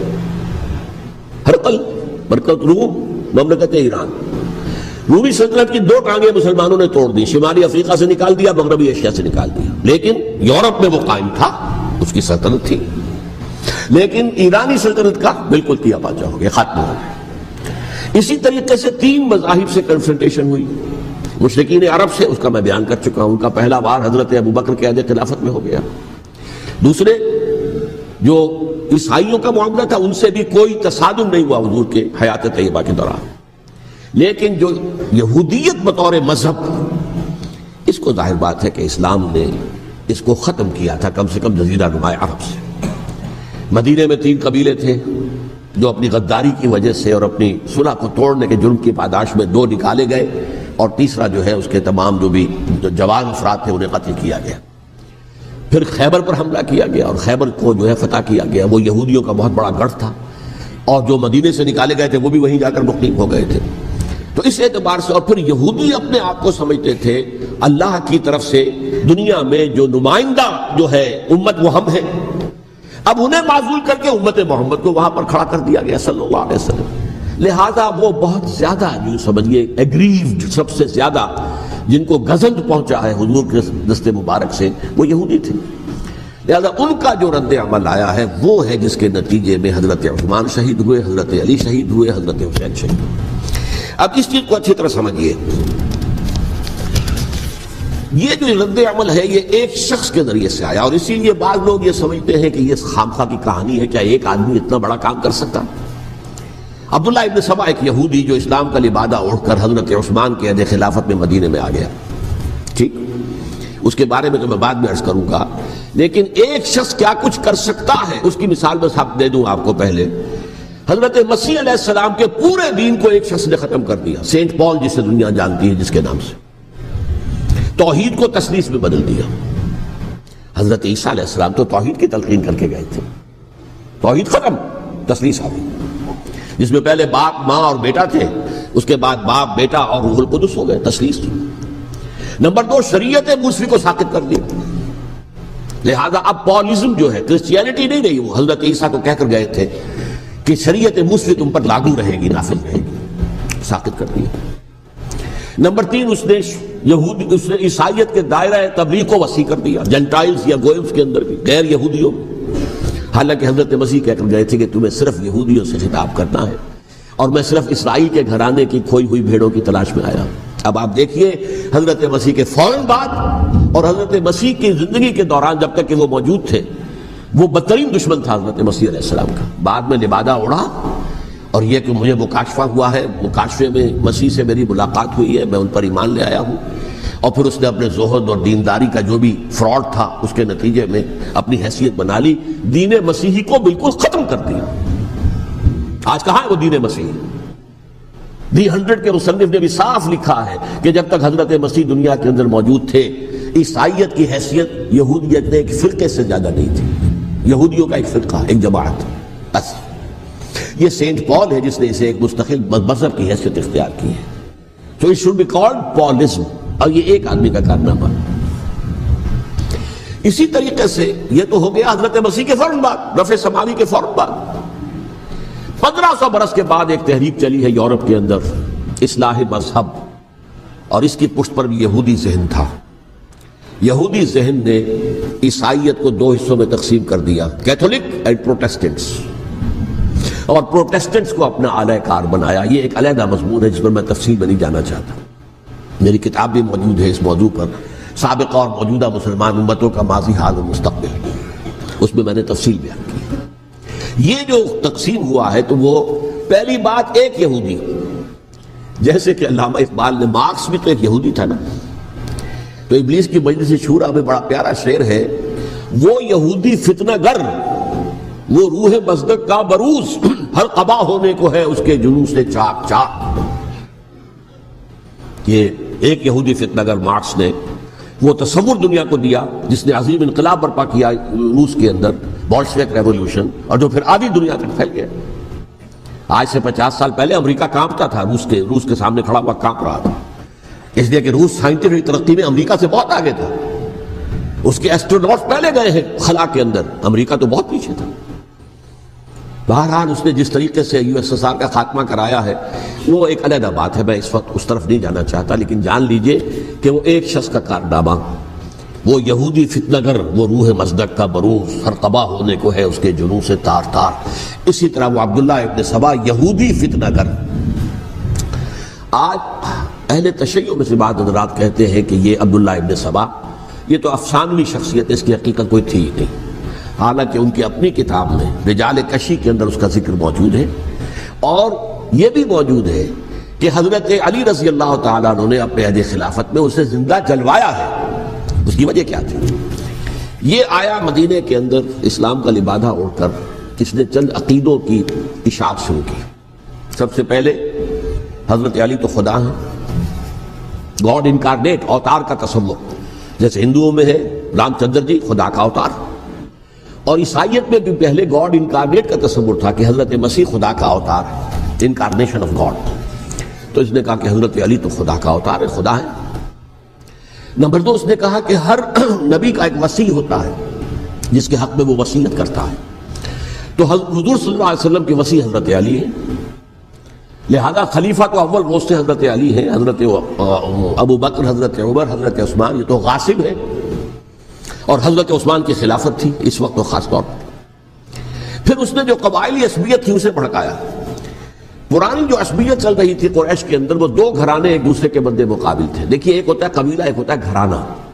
ہرقل، مملکت روم، مملکت ایران، رومی سلطنت کی دو ٹانگیں مسلمانوں نے توڑ دی، شمالی افریقہ سے نکال دیا، مغربی ایشیا سے نکال دیا، لیکن یورپ میں وہ قائم تھا، اس کی سلطنت تھی، لیکن ایرانی سلطنت کا بالکل کیا پاچا ہو گیا، ختم ہو گیا۔ اسی طریقے سے تین مذاہب سے کنفرنٹیشن ہوئی، مشرکین عرب سے، اس کا میں بیان کر چکا ہوں، ان کا پہلا وار حضرت ابوبکر کے عہد خلافت میں ہو گیا۔ دوسرے جو عیسائیوں کا معاملہ تھا، ان سے بھی کوئی تصادم نہیں ہوا حضور کے حیات طیبہ کے دوران، لیکن جو یہودیت بطور مذہب، اس کو ظاہر بات ہے کہ اسلام نے اس کو ختم کیا تھا کم سے کم جزیرہ نما عرب سے۔ مدینے میں تین قبیلے تھے جو اپنی غداری کی وجہ سے اور اپنی صلح کو توڑنے کے جرم کی پاداش میں دو نکالے گئے، اور تیسرا جو ہے اس کے تمام جو بھی جو جوان افراد تھے انہیں قتل کیا گیا۔ پھر خیبر پر حملہ کیا گیا اور خیبر کو جو ہے فتح کیا گیا، وہ یہودیوں کا بہت بڑا گڑھ تھا، اور جو مدینے سے نکالے گئے تھے وہ بھی وہیں جا کر مقیم ہو گئے تھے۔ تو اس اعتبار سے، اور پھر یہودی اپنے آپ کو سمجھتے تھے اللہ کی طرف سے دنیا میں جو نمائندہ جو ہے امت وہ ہم ہیں، اب انہیں معزول کر کے امت محمد کو وہاں پر کھڑا کر دیا گیا صلی اللہ علیہ وسلم۔ لہذا وہ بہت زیادہ جو سمجھیے ایگریوڈ، سب سے زیادہ جن کو گزند پہنچا ہے حضور کے دست مبارک سے، وہ یہودی تھے۔ لہذا ان کا جو رد عمل آیا ہے وہ ہے جس کے نتیجے میں حضرت عثمان شہید ہوئے، حضرت علی شہید ہوئے، حضرت حسین شہید ہوئے۔ اب اس چیز کو اچھی طرح سمجھیے، یہ جو رد عمل ہے یہ ایک شخص کے ذریعے سے آیا، اور اسی لیے بعض لوگ یہ سمجھتے ہیں کہ یہ خامخواہ کی کہانی ہے، کیا ایک آدمی اتنا بڑا کام کر سکتا؟ عبداللہ ابن سبا ایک یہودی جو اسلام کا لبادہ اوڑھ کر حضرت عثمان کے عہد خلافت میں مدینے میں آ گیا، ٹھیک، اس کے بارے میں تو میں بعد میں عرض کروں گا، لیکن ایک شخص کیا کچھ کر سکتا ہے اس کی مثال بس آپ دے دوں آپ کو۔ پہلے حضرت مسیح علیہ السلام کے پورے دین کو ایک شخص نے ختم کر دیا، سینٹ پال جسے دنیا جانتی ہے جس کے نام سے، توحید کو تثلیث میں بدل دیا۔ حضرت عیسیٰ علیہ السلام تو توحید کی تلقین کر کے گئے تھے، توحید ختم، تثلیث آ گئی، جس میں پہلے باپ ماں اور بیٹا تھے، اس کے بعد باپ بیٹا اور روح القدس ہو گئے، تثلیث تھی۔ نمبر دو، شریعت موسوی کو ساقط کر دیا، لہذا اب پالزم جو ہے کرسچینٹی نہیں رہی، وہ حضرت عیسیٰ کو کہہ کر گئے تھے کہ شریعت موسوی تم پر لاگو رہے گی، نافذ رہے گی، ساقط کر دیا۔ نمبر تین، اس نے یہودی اس نے عیسائیت کے دائرہ تبلیغ کو وسیع کر دیا، جنٹائلز یا گوئمز کے اندر بھی، غیر یہودیوں میں، حالانکہ حضرت مسیح کہہ کر گئے تھے کہ تمہیں صرف یہودیوں سے خطاب کرنا ہے، اور میں صرف اسرائیل کے گھرانے کی کھوئی ہوئی بھیڑوں کی تلاش میں آیا۔ اب آپ دیکھیے حضرت مسیح کے فوراً بعد اور حضرت مسیح کی زندگی کے دوران جب تک کہ وہ موجود تھے، وہ بدترین دشمن تھا حضرت مسیح علیہ السلام کا۔ بعد میں لبادہ اڑا، اور یہ کہ مجھے مکاشفہ ہوا ہے، مکاشفے میں مسیح سے میری ملاقات ہوئی ہے، میں ان پر ایمان لے آیا ہوں، اور پھر اس نے اپنے زہد اور دینداری کا جو بھی فراڈ تھا اس کے نتیجے میں اپنی حیثیت بنا لی، دین مسیحی کو بالکل ختم کر دیا۔ آج کہاں ہے وہ دین مسیحی؟ دی ہنڈریڈ کے مصنف نے بھی صاف لکھا ہے کہ جب تک حضرت مسیح دنیا کے اندر موجود تھے، عیسائیت کی حیثیت یہودیت نے ایک فرقے سے زیادہ نہیں تھی، یہودیوں کا ایک فرقہ، ایک جماعت، بس۔ یہ سینٹ پال ہے جس نے اسے ایک مستقل مذہب کی حیثیت اختیار کی ہے، تو it should be called Paulism، اور یہ ایک آدمی کا کارنامہ۔ اسی طریقے سے یہ تو ہو گیا حضرت مسیح کے فوراً بعد، رفع سماوی کے فوراً بعد۔ پندرہ سو برس کے بعد ایک تحریک چلی ہے یورپ کے اندر، اصلاح مذہب، اور اس کی پشت پر بھی یہودی ذہن تھا۔ یہودی ذہن نے عیسائیت کو دو حصوں میں تقسیم کر دیا، کیتھولک اینڈ پروٹیسٹنٹس، اور پروٹیسٹنٹس کو اپنا اعلی کار بنایا۔ یہ ایک علیحدہ مضمون ہے جس پر میں تفصیل میں نہیں جانا چاہتا، میری کتاب بھی موجود ہے اس موضوع پر، سابقہ اور موجودہ مسلمان امتوں کا ماضی، حال و مستقبل، اس میں میں نے تفصیل بیان کی۔ یہ جو تقسیم ہوا ہے تو وہ پہلی بات ایک یہودی، جیسے کہ علامہ اقبال نے، مارکس بھی تو ایک یہودی تھا نا، تو ابلیس کی مجلس شورا میں بڑا پیارا شعر ہے، وہ یہودی فتنہ گر، وہ روح مصدق کا بروز، ہر قبا ہونے کو ہے اس کے جلوس سے چاک چاک۔ یہ ایک یہودی فتنہ گر مارکس نے وہ تصور دنیا کو دیا جس نے عظیم انقلاب برپا کیا روس کے اندر، بولشوک ریولوشن، اور جو پھر آدھی دنیا تک پھیل گیا۔ آج سے پچاس سال پہلے امریکہ کانپتا تھا، روس کے روس کے سامنے کھڑا ہوا کانپ رہا تھا، اس لیے کہ روس سائنٹیفک ترقی میں امریکہ سے بہت آگے تھا، اس کے ایسٹروناٹس پہلے گئے ہیں خلا کے اندر، امریکہ تو بہت پیچھے تھا۔ بہرحال اس نے جس طریقے سے یو ایس ایس آر کا خاتمہ کرایا ہے وہ ایک علیحدہ بات ہے، میں اس وقت اس طرف نہیں جانا چاہتا، لیکن جان لیجئے کہ وہ ایک شخص کا کارنامہ وہ یہودی فتنہ گر، وہ روح مصدق کا بروز، ہر قبا ہونے کو ہے اس کے جنوں سے تار تار. اسی طرح وہ عبداللہ ابن سبا یہودی فتنہ گر. آج اہل تشیع میں سے بعض حضرات کہتے ہیں کہ یہ عبداللہ ابن سبا یہ تو افسانوی شخصیت، اس کی حقیقت کوئی تھی ہی نہیں، حالانکہ ان کی اپنی کتاب میں رجال کشی کے اندر اس کا ذکر موجود ہے. اور یہ بھی موجود ہے کہ حضرت علی رضی اللہ تعالیٰ عنہ نے اپنے عہد خلافت میں اسے زندہ جلوایا ہے. اس کی وجہ کیا تھی؟ یہ آیا مدینے کے اندر اسلام کا لبادہ اوڑھ کر کس نے چند عقیدوں کی اشاعت شروع کی. سب سے پہلے حضرت علی تو خدا ہیں، گاڈ انکارنیٹ، اوتار کا تصور، جیسے ہندوؤں میں ہے رام چندر جی خدا کا اوتار، اور عیسائیت میں بھی پہلے گاڈ انکارنیٹ کا تصور تھا کہ حضرت مسیح خدا کا اوتار ہے، انکارنیشن آف گاڈ. تو اس نے کہا کہ حضرت علی تو خدا کا اوتار ہے، خدا ہے. نمبر دو، اس نے کہا کہ ہر نبی کا ایک وصی ہوتا ہے جس کے حق میں وہ وصیت کرتا ہے. تو حضور صلی اللہ علیہ وسلم کے وصی حضرت علی ہیں، لہذا خلیفہ تو اول روز سے حضرت علی ہیں. حضرت ابو بکر، حضرت عمر، حضرت عثمان، یہ تو غاصب ہے. اور حضرت عثمان کی خلافت تھی اس وقت خاص طور پر. پھر اس نے جو قبائلی عصبیت تھی اسے بھڑکایا. پرانی جو عصبیت چل رہی تھی قریش کے اندر، وہ دو گھرانے ایک دوسرے کے مد مقابل تھے. دیکھیے، ایک ہوتا ہے قبیلہ، ایک ہوتا ہے گھرانہ.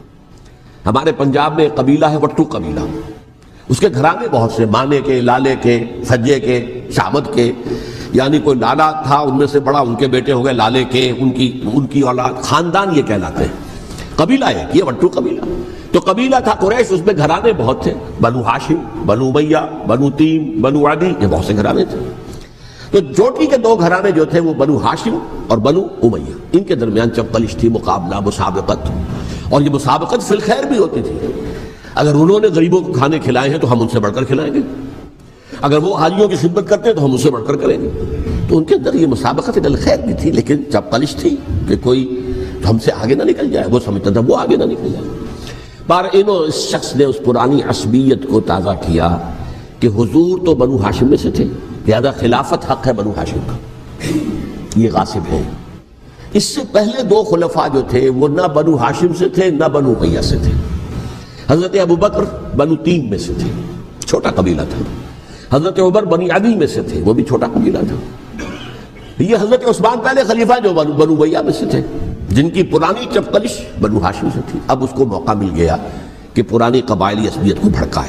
ہمارے پنجاب میں ایک قبیلہ ہے وٹو قبیلہ، اس کے گھرانے بہت سے، مانے کے، لالے کے، سجے کے، شامت کے، یعنی کوئی لالا تھا ان میں سے بڑا، ان کے بیٹے ہو گئے لالے کے، ان کی ان کی اولاد، خاندان یہ کہلاتے ہیں. قبیلہ ایک، یہ وٹو قبیلہ. تو قبیلہ تھا قریش، اس میں گھرانے بہت تھے، بنو ہاشم، بنو امیہ، بنو تیم، بنو عدی، یہ بہت سے گھرانے تھے. تو چوٹی کے دو گھرانے جو تھے وہ بنو ہاشم اور بنو امیہ، ان کے درمیان چپقلش تھی، مقابلہ، مسابقت. اور یہ مسابقت فی الخیر بھی ہوتی تھی. اگر انہوں نے غریبوں کو کھانے کھلائے ہیں تو ہم ان سے بڑھ کر کھلائیں گے، اگر وہ حاجیوں کی خدمت کرتے ہیں تو ہم ان سے بڑھ کر کریں گے. تو ان کے اندر یہ مسابقت فی الخیر بھی تھی، لیکن چپقلش تھی کہ کوئی ہم سے آگے نہ نکل جائے. وہ سمجھتا تھا وہ آگے نہ نکل جائے. پر انہوں اس شخص نے اس پرانی عصبیت کو تازہ کیا کہ حضور تو بنو ہاشم میں سے تھے، لہذا خلافت حق ہے بنو ہاشم کا، یہ غاصب ہے. اس سے پہلے دو خلفاء جو تھے وہ نہ بنو ہاشم سے تھے نہ بنو امیہ سے تھے. حضرت ابو بکر بنو تیم میں سے تھے، چھوٹا قبیلہ تھا. حضرت عمر بنی عدی میں سے تھے، وہ بھی چھوٹا قبیلہ تھا. یہ حضرت عثمان پہلے خلیفہ جو بنو بنو امیہ میں سے تھے، جن کی پرانی چپقلش بنو ہاشم سے تھی. اب اس کو موقع مل گیا کہ پرانی قبائلی عصبیت کو بھڑکائے.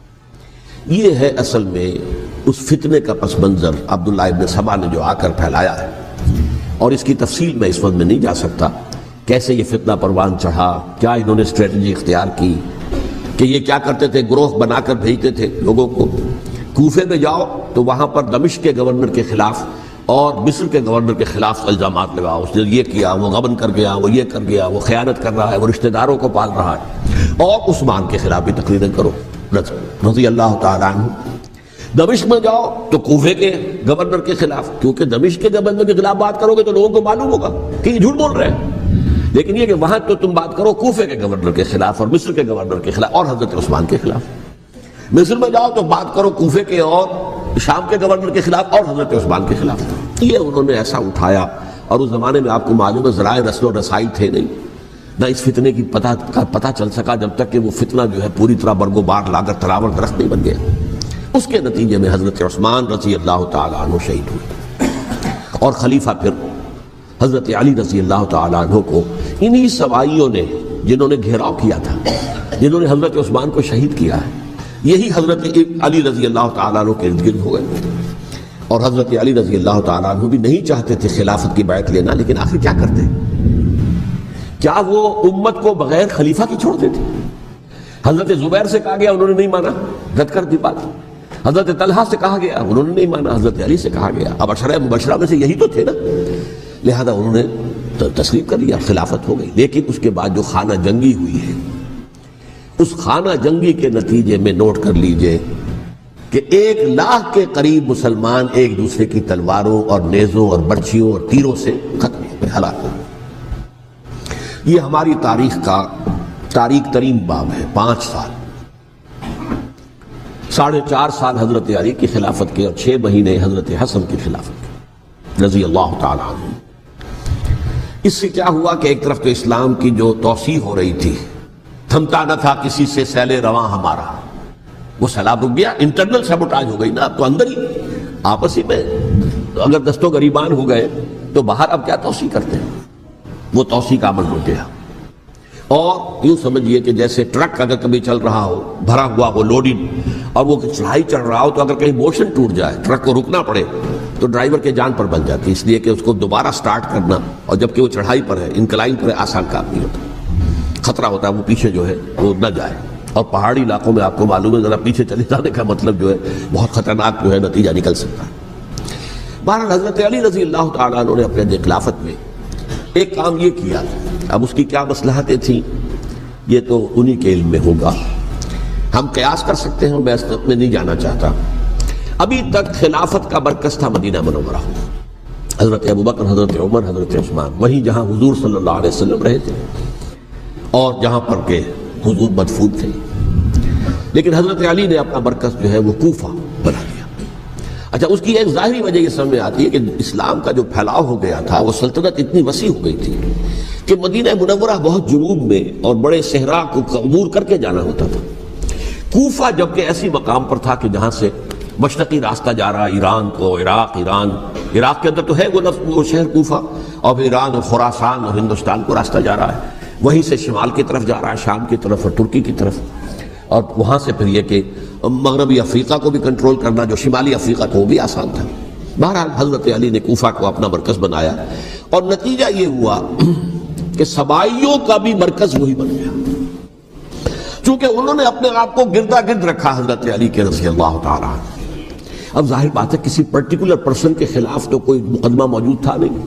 یہ ہے اصل میں اس فتنے کا پس منظر عبداللہ ابن سبا نے جو آ کر پھیلایا ہے. اور اس کی تفصیل میں اس وقت میں نہیں جا سکتا، کیسے یہ فتنہ پروان چڑھا، کیا انہوں نے اسٹریٹجی اختیار کی. کہ یہ کیا کرتے تھے، گروہ بنا کر بھیجتے تھے لوگوں کو. کوفے میں جاؤ تو وہاں پر دمشق کے گورنر کے خلاف اور مصر کے گورنر کے خلاف الزامات لگاؤ، اس نے یہ کیا، وہ غبن کر گیا، وہ یہ کر گیا، وہ خیانت کر رہا ہے، وہ رشتہ داروں کو پال رہا ہے. اور عثمان کے خلاف بھی تقریریں کرو رضی اللہ تعالیٰ عنہ. دمشق میں جاؤ تو کوفے کے گورنر کے خلاف، کیونکہ دمشق کے گورنر کے خلاف بات کرو گے تو لوگوں کو معلوم ہوگا کہ یہ جھوٹ بول رہے ہیں. لیکن یہ کہ وہاں تو تم بات کرو کوفے کے گورنر کے خلاف اور مصر کے گورنر کے خلاف اور حضرت عثمان کے خلاف. مصر میں جاؤ تو بات کرو کوفے کے اور شام کے گورنر کے خلاف اور حضرت عثمان کے خلاف. یہ انہوں نے ایسا اٹھایا. اور اس زمانے میں آپ کو معلوم ہے ذرائع رسل و رسائی تھے نہیں، نہ اس فتنے کی پتہ کا پتہ چل سکا جب تک کہ وہ فتنہ جو ہے پوری طرح برگ و بار لا کر تراور درخت نہیں بن گیا. اس کے نتیجے میں حضرت عثمان رضی اللہ تعالیٰ عنہ شہید ہوئے، اور خلیفہ پھر حضرت علی رضی اللہ تعالیٰ عنہ کو انہی سوائیوں نے، جنہوں نے گھیراؤ کیا تھا، جنہوں نے حضرت عثمان کو شہید کیا ہے، یہی حضرت علی رضی اللہ تعالیٰ عنہ کے ارد گرد ہو گئے. اور حضرت علی رضی اللہ تعالیٰ عنہ بھی نہیں چاہتے تھے خلافت کی بیعت لینا، لیکن آخر کیا کرتے؟ کیا وہ امت کو بغیر خلیفہ کی چھوڑ دیتے؟ حضرت زبیر سے کہا گیا، انہوں نے نہیں مانا، رد کر دی بات. حضرت طلحہ سے کہا گیا، انہوں نے نہیں مانا. حضرت علی سے کہا گیا، اب عشرہ مبشرہ میں سے یہی تو تھے نا، لہذا انہوں نے تسلیم کر لیا، خلافت ہو گئی. لیکن اس کے بعد جو خانہ جنگی ہوئی ہے، اس خانہ جنگی کے نتیجے میں نوٹ کر لیجئے کہ ایک لاکھ کے قریب مسلمان ایک دوسرے کی تلواروں اور نیزوں اور برچھیوں اور تیروں سے ختم ہو گئے، ہلاک ہو گئے. یہ ہماری تاریخ کا تاریخ ترین باب ہے. پانچ سال ساڑھے چار سال حضرت علی کی خلافت کے اور چھ مہینے حضرت حسن کی خلافت کے رضی اللہ تعالیٰ عنہ. اس سے کیا ہوا کہ ایک طرف تو اسلام کی جو توسیع ہو رہی تھی تھمتا نہ تھا کسی سے سیل رواں ہمارا، وہ سیلاب رک گیا، انٹرنل سیبوٹاج ہو گئی نا، اب تو اندر ہی آپس ہی میں اگر دستوں گریبان ہو گئے تو باہر اب کیا توسیع کرتے ہیں، وہ توسیع کا عمل رک گیا۔ اور یوں سمجھیے کہ جیسے ٹرک اگر کبھی چل رہا ہو بھرا ہوا ہو لوڈڈ اور وہ چڑھائی چڑھ رہا ہو تو اگر کہیں موشن ٹوٹ جائے ٹرک کو رکنا پڑے تو ڈرائیور کے جان پر بن جاتی، اس لیے کہ اس کو دوبارہ سٹارٹ کرنا، اور جبکہ وہ چڑھائی پر ہے، انکلائن پر ہے، آسان کام نہیں ہوتا، خطرہ ہوتا ہے وہ پیچھے جو ہے وہ نہ جائے۔ اور پہاڑی علاقوں میں آپ کو معلوم ہے ذرا پیچھے چلے جانے کا مطلب جو ہے بہت خطرناک جو ہے نتیجہ نکل سکتا ہے۔ بہرحال حضرت علی رضی اللہ تعالیٰ عنہ نے اپنے خلافت میں ایک کام یہ کیا، اب اس کی کیا مصلحتیں تھیں یہ تو انہی کے علم میں ہوگا، ہم قیاس کر سکتے ہیں، میں اس میں نہیں جانا چاہتا۔ ابھی تک خلافت کا مرکز تھا مدینہ منورہ، حضرت ابوبکر، حضرت عمر، حضرت عثمان، وہیں جہاں حضور صلی اللہ علیہ وسلم رہے تھے اور جہاں پر کہ حضور مدفون تھے، لیکن حضرت علی نے اپنا مرکز جو ہے وہ کوفہ بنا دیا۔ اچھا، اس کی ایک ظاہری وجہ یہ سمجھ میں آتی ہے کہ اسلام کا جو پھیلاؤ ہو گیا تھا، وہ سلطنت اتنی وسیع ہو گئی تھی کہ مدینہ منورہ بہت جنوب میں اور بڑے صحرا کو عبور کر کے جانا ہوتا تھا۔ کوفہ جبکہ ایسی مقام پر تھا کہ جہاں سے مشرقی راستہ جا رہا ایران کو، عراق، ایران عراق کے اندر تو ہے وہ لفظ وہ شہر کوفہ، اور ایران اور خراسان اور ہندوستان کو راستہ جا رہا ہے، وہیں سے شمال کی طرف جا رہا ہے، شام کی طرف اور ترکی کی طرف، اور وہاں سے پھر یہ کہ مغربی افریقہ کو بھی کنٹرول کرنا جو شمالی افریقہ کو بھی آسان تھا۔ بہرحال حضرت علی نے کوفہ کو اپنا مرکز بنایا اور نتیجہ یہ ہوا کہ سبائیوں کا بھی مرکز وہی بن گیا، چونکہ انہوں نے اپنے آپ کو گردا گرد رکھا حضرت علی کے رضی اللہ تعالیٰ۔ اب ظاہر بات ہے کسی پرٹیکولر پرسن کے خلاف تو کوئی مقدمہ موجود تھا نہیں،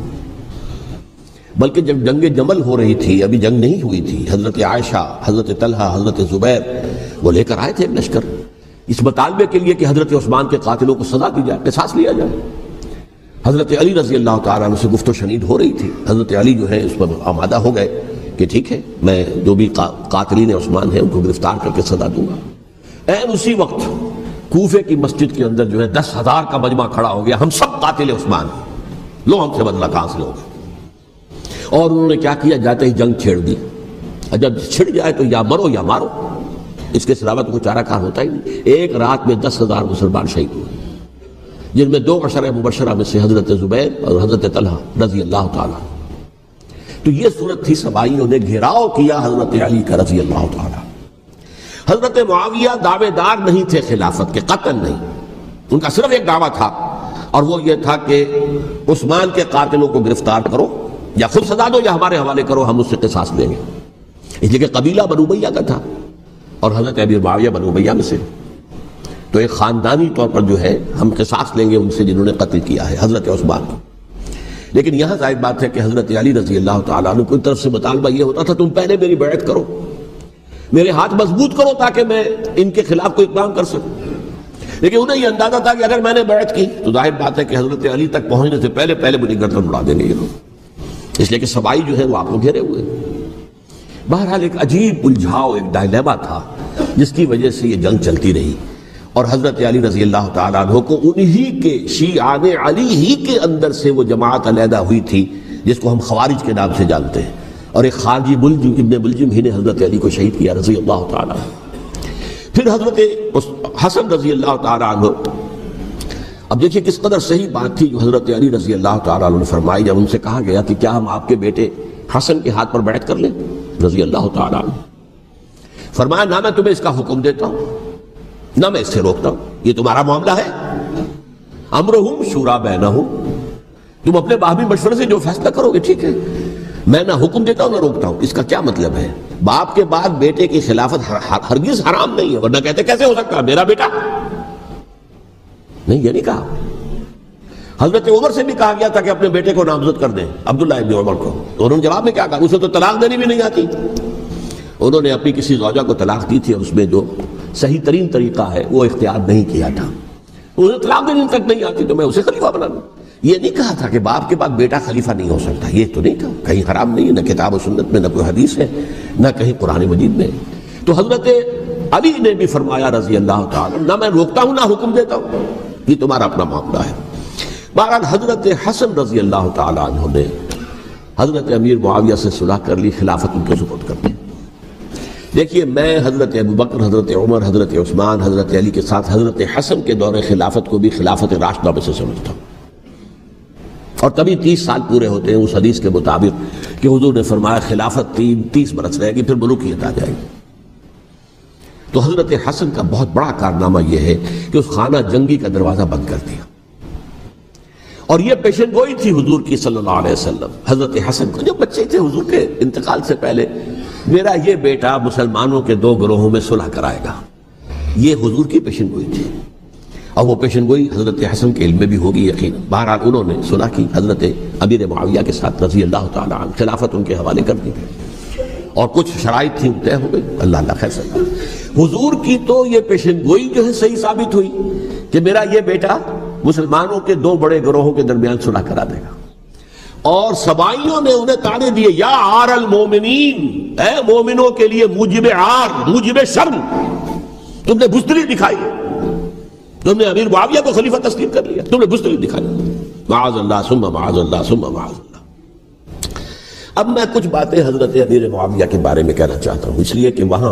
بلکہ جب جنگ جمل ہو رہی تھی، ابھی جنگ نہیں ہوئی تھی، حضرت عائشہ، حضرت طلحہ، حضرت زبیر وہ لے کر آئے تھے ایک لشکر اس مطالبے کے لیے کہ حضرت عثمان کے قاتلوں کو سزا دی جائے، قصاص لیا جائے۔ حضرت علی رضی اللہ تعالیٰ عنہ سے گفت و شنید ہو رہی تھی، حضرت علی جو ہے اس پر آمادہ ہو گئے کہ ٹھیک ہے میں جو بھی قاتلین عثمان ہیں ان کو گرفتار کر کے سزا دوں گا۔ این اسی وقت کوفے کی مسجد کے اندر جو ہے دس ہزار کا مجمع کھڑا ہو گیا، ہم سب قاتل عثمان ہیں، لو ہم سے بدلہ کہاں سے ہوگا۔ اور انہوں نے کیا کیا، جاتے ہی جنگ چھیڑ دی، جب چھڑ جائے تو یا مرو یا مارو، اس کے سلاوت کوئی چارہ کار ہوتا ہی نہیں۔ ایک رات میں دس ہزار مسلمان شہید ہوئے، جن میں دو عشرہ مبشرہ میں سے حضرت زبیر اور حضرت طلحہ رضی اللہ تعالیٰ۔ تو یہ صورت تھی، سبائیوں نے گھیراؤ کیا حضرت علی کا رضی اللہ تعالیٰ۔ حضرت معاویہ دعوے دار نہیں تھے خلافت کے، قطعاً نہیں، ان کا صرف ایک دعویٰ تھا اور وہ یہ تھا کہ عثمان کے قاتلوں کو گرفتار کرو، یا خود سزا دو یا ہمارے حوالے کرو، ہم اس سے قصاص لیں گے۔ اس لیے کہ قبیلہ بنو امیہ کا تھا اور حضرت ابی معاویہ بنو امیہ میں سے، تو ایک خاندانی طور پر جو ہے ہم قصاص لیں گے ان سے جنہوں نے قتل کیا ہے حضرت عثمان کو۔ لیکن یہاں ظاہر بات ہے کہ حضرت علی رضی اللہ تعالیٰ عنہ کی طرف سے مطالبہ یہ ہوتا تھا تم پہلے میری بیعت کرو، میرے ہاتھ مضبوط کرو تاکہ میں ان کے خلاف کوئی اقدام کر سکوں۔ لیکن انہیں یہ اندازہ تھا کہ اگر میں نے بیعت کی تو ظاہر بات ہے کہ حضرت علی تک پہنچنے سے پہلے پہلے مجھے گردن اڑا دیں گے یہ لوگ، اس لیے کہ سبائی جو ہے وہ آپ کو گھیرے ہوئے۔ بہرحال ایک عجیب الجھاؤ، ایک ڈائلیما تھا جس کی وجہ سے یہ جنگ چلتی رہی، اور حضرت علی رضی اللہ تعالیٰ عنہ کو انہی کے شیعان علی ہی کے اندر سے وہ جماعت علیحدہ ہوئی تھی جس کو ہم خوارج کے نام سے جانتے ہیں، اور ایک خارجی ملجم ابن ملجم ہی نے حضرت علی کو شہید کیا رضی اللہ تعالیٰ عنہ۔ پھر حضرت حسن رضی اللہ تعالیٰ عنہ، اب دیکھیے کس قدر صحیح بات تھی جو حضرت علی رضی اللہ تعالیٰ عنہ نے فرمائی جب ان سے کہا گیا کہ کیا ہم آپ کے بیٹے حسن کے ہاتھ پر بیعت کر لیں رضی اللہ تعالیٰ عنہ۔ فرمایا نہ میں تمہیں اس کا حکم دیتا ہوں نہ میں اس سے روکتا ہوں، یہ تمہارا معاملہ ہے، امرہم شورا بینہم، تم اپنے باہمی مشورے سے جو فیصلہ کرو گے ٹھیک ہے، میں نہ حکم دیتا ہوں نہ روکتا ہوں۔ اس کا کیا مطلب ہے؟ باپ کے بعد بیٹے کی خلافت ہرگز حرام نہیں ہے، ورنہ کہتے کیسے ہو سکتا ہے میرا بیٹا؟ نہیں، یہ نہیں کہا۔ حضرت عمر سے بھی کہا گیا تھا کہ اپنے بیٹے کو نامزد کر دیں، عبداللہ ابن عمر کو، تو انہوں نے جواب میں کیا کہا؟ اسے تو طلاق دینی بھی نہیں آتی۔ انہوں نے اپنی کسی زوجہ کو طلاق دی تھی اور اس میں جو صحیح ترین طریقہ ہے وہ اختیار نہیں کیا تھا، انہیں طلاق دینے تک نہیں آتی تو میں اسے خلیفہ بنا لوں۔ یہ نہیں کہا تھا کہ باپ کے بعد بیٹا خلیفہ نہیں ہو سکتا، یہ تو نہیں کہا، کہیں حرام نہیں ہے، نہ کتاب و سنت میں، نہ کوئی حدیث ہے، نہ کہیں قرآن مجید میں۔ تو حضرت علی نے بھی فرمایا رضی اللہ تعالیٰ، نہ میں روکتا ہوں نہ حکم دیتا ہوں، یہ تمہارا اپنا معاملہ ہے۔ بہرحال حضرت حسن رضی اللہ تعالیٰ عنہ نے حضرت امیر معاویہ سے صلح کر لی، خلافت ان کے سپرد کر دی۔ دیکھیے میں حضرت ابوبکر، حضرت عمر، حضرت عثمان، حضرت علی کے ساتھ حضرت حسن کے دور خلافت کو بھی خلافت راشدہ میں سے سمجھتا ہوں، اور تبھی تیس سال پورے ہوتے ہیں اس حدیث کے مطابق کہ حضور نے فرمایا خلافت تین تیس برس رہے گی، پھر ملوکیت آ جائے گی۔ تو حضرت حسن کا بہت بڑا کارنامہ یہ ہے کہ اس خانہ جنگی کا دروازہ بند کر دیا، اور یہ پیشن گوئی تھی حضور کی صلی اللہ علیہ وسلم حضرت حسن کو، جب بچے تھے حضور کے انتقال سے پہلے، میرا یہ بیٹا مسلمانوں کے دو گروہوں میں صلح کرائے گا، یہ حضور کی پیشن گوئی تھی، اور وہ پیشن گوئی حضرت حسن کے علم میں بھی ہوگی یقین۔ بہرحال انہوں نے صلح کی حضرت امیر معاویہ کے ساتھ رضی اللہ تعالی عنہ، خلافت ان کے حوالے کر دی، اور کچھ شرائط تھیں طے ہو گئی، اللہ اللہ خیر سے۔ حضور کی تو یہ پیشن گوئی جو ہے صحیح ثابت ہوئی کہ میرا یہ بیٹا مسلمانوں کے دو بڑے گروہوں کے درمیان صلح کرا دے گا، اور سبائیوں نے انہیں تانے دیے، یا عار المومنین، اے مومنوں کے لیے موجب عار، موجب شرم، تم نے بزدلی دکھائی، تم نے امیر معاویہ کو خلیفہ تسلیم کر لیا، تم نے بزدلی دکھائی، معاذ اللہ ثم معاذ اللہ ثم معاذ اللہ۔ اب میں کچھ باتیں حضرت امیر معاویہ کے بارے میں کہنا چاہتا ہوں، اس لیے کہ وہاں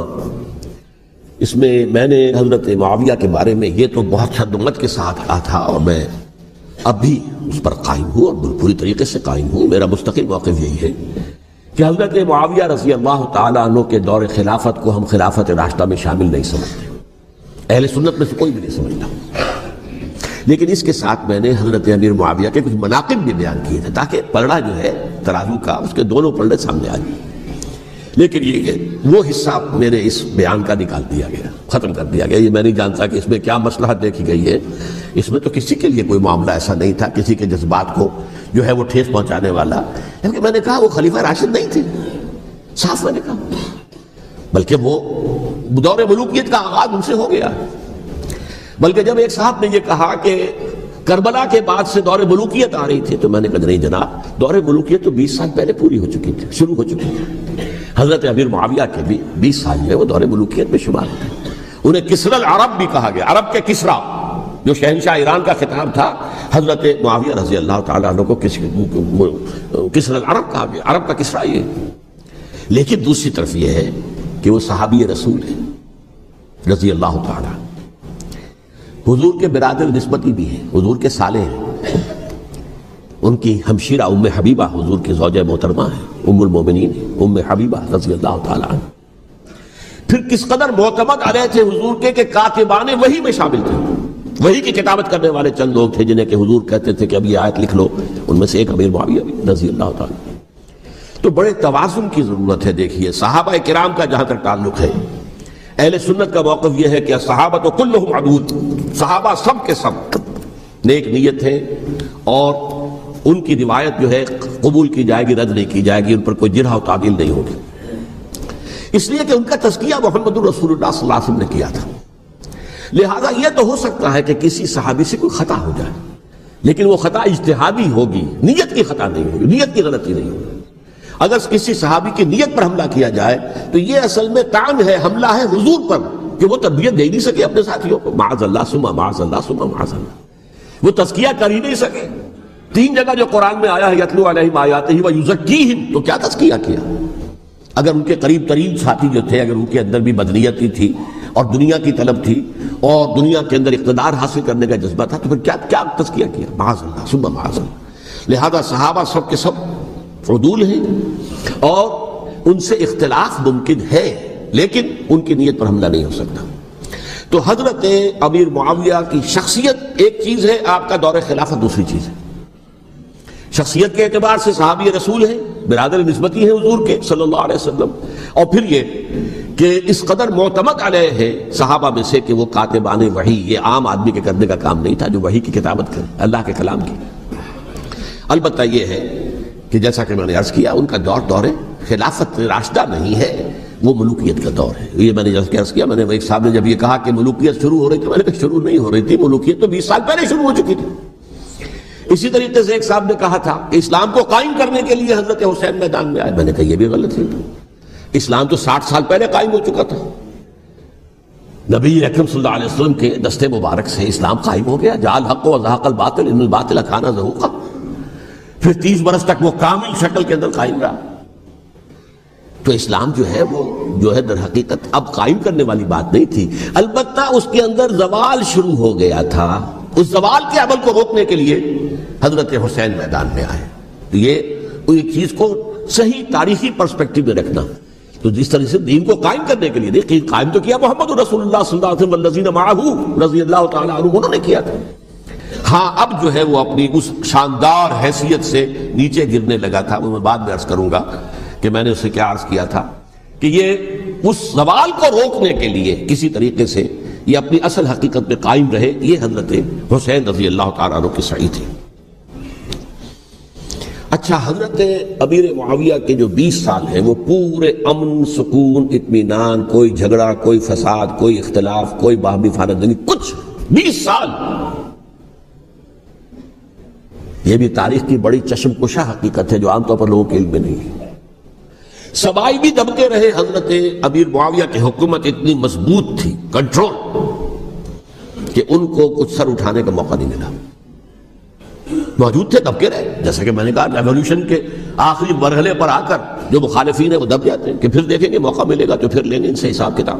اس میں میں نے حضرت معاویہ کے بارے میں یہ تو بہت شدت کے ساتھ کہا تھا، اور میں اب بھی اس پر قائم ہوں اور پوری طریقے سے قائم ہوں۔ میرا مستقل موقف یہی ہے کہ حضرت معاویہ رضی اللہ تعالیٰ عنہ کے دور خلافت کو ہم خلافت راشدہ میں شامل نہیں سمجھتے، اہل سنت میں سے کوئی بھی نہیں سمجھتا، لیکن اس کے ساتھ میں نے حضرت امیر معاویہ کے کچھ مناقب بھی بیان کیے تھے تاکہ پلڑا جو ہے ترازو کا اس کے دونوں پلڑے سامنے آ جائیں، لیکن یہ کہ وہ حصہ میرے اس بیان کا نکال دیا گیا، ختم کر دیا گیا۔ یہ میں نہیں جانتا کہ اس میں کیا مصلحت دیکھی گئی ہے، اس میں تو کسی کے لیے کوئی معاملہ ایسا نہیں تھا کسی کے جذبات کو جو ہے وہ ٹھیس پہنچانے والا، کیونکہ میں نے کہا وہ خلیفہ راشد نہیں تھے، صاف میں نے کہا، بلکہ وہ دور ملوکیت کا آغاز ان سے ہو گیا۔ بلکہ جب ایک صاحب نے یہ کہا کہ کربلا کے بعد سے دور ملوکیت آ رہی تھی، تو میں نے کہا نہیں جناب، دور ملوکیت تو بیس سال پہلے پوری ہو چکی تھی، شروع ہو چکی تھی۔ حضرت امیر معاویہ کے بھی بیس سال جو ہے وہ دور ملوکیت میں شمار ہوتے، انہیں کسری العرب بھی کہا گیا، عرب کے کسریٰ جو شہنشاہ ایران کا خطاب تھا، حضرت معاویہ رضی اللہ تعالیٰ عنہ کو کسری العرب کہا گیا، عرب کا کسریٰ یہ۔ لیکن دوسری طرف یہ ہے کہ وہ صحابی رسول ہیں رضی اللہ تعالیٰ، حضور کے برادر نسبتی بھی ہیں، حضور کے سالے ہیں، ان کی ہمشیرہ ام حبیبہ حضور کی زوجہ محترمہ ہیں، ام المومنین ام حبیبہ رضی اللہ تعالیٰ عنہ۔ پھر کس قدر معتمد علیہ تھے حضور کے کہ کاتبان وحی میں شامل تھے، وحی کی کتابت کرنے والے چند لوگ تھے جنہیں کہ حضور کہتے تھے کہ اب یہ آیت لکھ لو، ان میں سے ایک امیر معاویہ بھی رضی اللہ تعالیٰ۔ تو بڑے توازن کی ضرورت ہے۔ دیکھیے صحابہ کرام کا جہاں تک تعلق ہے، اہل سنت کا موقف یہ ہے کہ صحابہ کلہم عدول، صحابہ سب کے سب نیک نیت ہیں، اور ان کی روایت جو ہے قبول کی جائے گی، رد نہیں کی جائے گی، ان پر کوئی جرح و تعدیل نہیں ہوگی، اس لیے کہ ان کا تزکیہ محمد الرسول اللہ صلی اللہ علیہ وسلم نے کیا تھا۔ لہذا یہ تو ہو سکتا ہے کہ کسی صحابی سے کوئی خطا ہو جائے، لیکن وہ خطا اجتہادی ہوگی، نیت کی خطا نہیں ہوگی، نیت کی غلطی نہیں ہوگی۔ اگر کسی صحابی کی نیت پر حملہ کیا جائے تو یہ اصل میں طعن ہے، حملہ ہے حضور پر کہ وہ تربیت دے نہیں سکے اپنے ساتھیوں کو، معاذ اللہ ثم معاذ اللہ ثم معاذ اللہ، وہ تزکیہ کر ہی نہیں سکے۔ تین جگہ جو قرآن میں آیا ہے یتلو علیہم آیاتہ ویزکیہم، تو کیا تزکیہ کیا؟ اگر ان کے قریب ترین ساتھی جو تھے، اگر ان کے اندر بھی بدنیتی تھی اور دنیا کی طلب تھی اور دنیا کے اندر اقتدار حاصل کرنے کا جذبہ تھا، تو پھر کیا کیا تزکیہ کیا؟ معاذ اللہ ثم معاذ اللہ۔ لہذا صحابہ سب کے سب عدول ہیں، اور ان سے اختلاف ممکن ہے، لیکن ان کی نیت پر حملہ نہیں ہو سکتا۔ تو حضرت امیر معاویہ کی شخصیت ایک چیز ہے، آپ کا دور خلافت دوسری چیز ہے۔ شخصیت کے اعتبار سے صحابی رسول ہیں، برادر نسبتی ہیں حضور کے صلی اللہ علیہ وسلم، اور پھر یہ کہ اس قدر معتمد علیہ ہے صحابہ میں سے کہ وہ کاتبان وحی، یہ عام آدمی کے کرنے کا کام نہیں تھا جو وحی کی کتابت کرے، اللہ کے کلام کی۔ البتہ یہ ہے کہ جیسا کہ میں نے عرض کیا، ان کا دور دور خلافت راشدہ نہیں ہے، وہ ملوکیت کا دور ہے۔ یہ میں نے جیسا کہ عرض کیا، میں نے ایک صاحب نے جب یہ کہا کہ ملوکیت شروع ہو رہی تھی، میں نے کہا شروع نہیں ہو رہی تھی، ملوکیت تو بیس سال پہلے شروع ہو چکی تھی۔ اسی طریقے سے ایک صاحب نے کہا تھا کہ اسلام کو قائم کرنے کے لیے حضرت حسین میدان میں آئے، میں نے کہا یہ بھی غلط ہے، اسلام تو ساٹھ سال پہلے قائم ہو چکا تھا، نبی اکرم صلی اللہ علیہ وسلم کے دستے مبارک سے اسلام قائم ہو گیا، جعل حق و زہق الباطل ان الباطل کان زہوقا، پھر تیس برس تک وہ کامل شکل کے اندر قائم رہا۔ تو اسلام جو ہے وہ جو ہے در حقیقت اب قائم کرنے والی بات نہیں تھی، البتہ اس کے اندر زوال شروع ہو گیا تھا۔ اس زوال کے عمل کو روکنے کے لیے حضرت حسین میدان میں آئے۔ تو یہ ایک چیز کو صحیح تاریخی پرسپیکٹو میں رکھنا، تو جس طرح سے دین کو قائم کرنے کے لیے دیکھیں قائم تو کیا محمد رسول اللہ صلی اللہ علیہ وسلم والذین معہ رضی اللہ تعالیٰ عنہ، انہوں نے کیا تھا۔ ہاں اب جو ہے وہ اپنی اس شاندار حیثیت سے نیچے گرنے لگا تھا، وہ میں بعد میں عرض کروں گا کہ میں نے اسے کیا عرض کیا تھا کہ یہ اس زوال کو روکنے کے لیے کسی طریقے سے یہ اپنی اصل حقیقت میں قائم رہے، یہ حضرت حسین رضی اللہ تعالیٰ عنہ کی سعی تھی۔ اچھا، حضرت امیر معاویہ کے جو بیس سال ہیں وہ پورے امن، سکون، اطمینان، کوئی جھگڑا، کوئی فساد، کوئی اختلاف، کوئی باہمی فارغ، کچھ بیس سال، یہ بھی تاریخ کی بڑی چشم کشا حقیقت ہے جو عام طور پر لوگوں کے علم میں نہیں ہے۔ سبائی بھی دبتے رہے، حضرت امیر معاویہ کی حکومت اتنی مضبوط تھی، کنٹرول، کہ ان کو کچھ سر اٹھانے کا موقع نہیں ملا۔ موجود تھے، دبکے رہے، جیسا کہ میں نے کہا ریولوشن کے آخری مرحلے پر آ کر جو مخالفین ہیں وہ دب جاتے ہیں کہ پھر دیکھیں گے موقع ملے گا تو پھر لیں گے ان سے حساب کتاب۔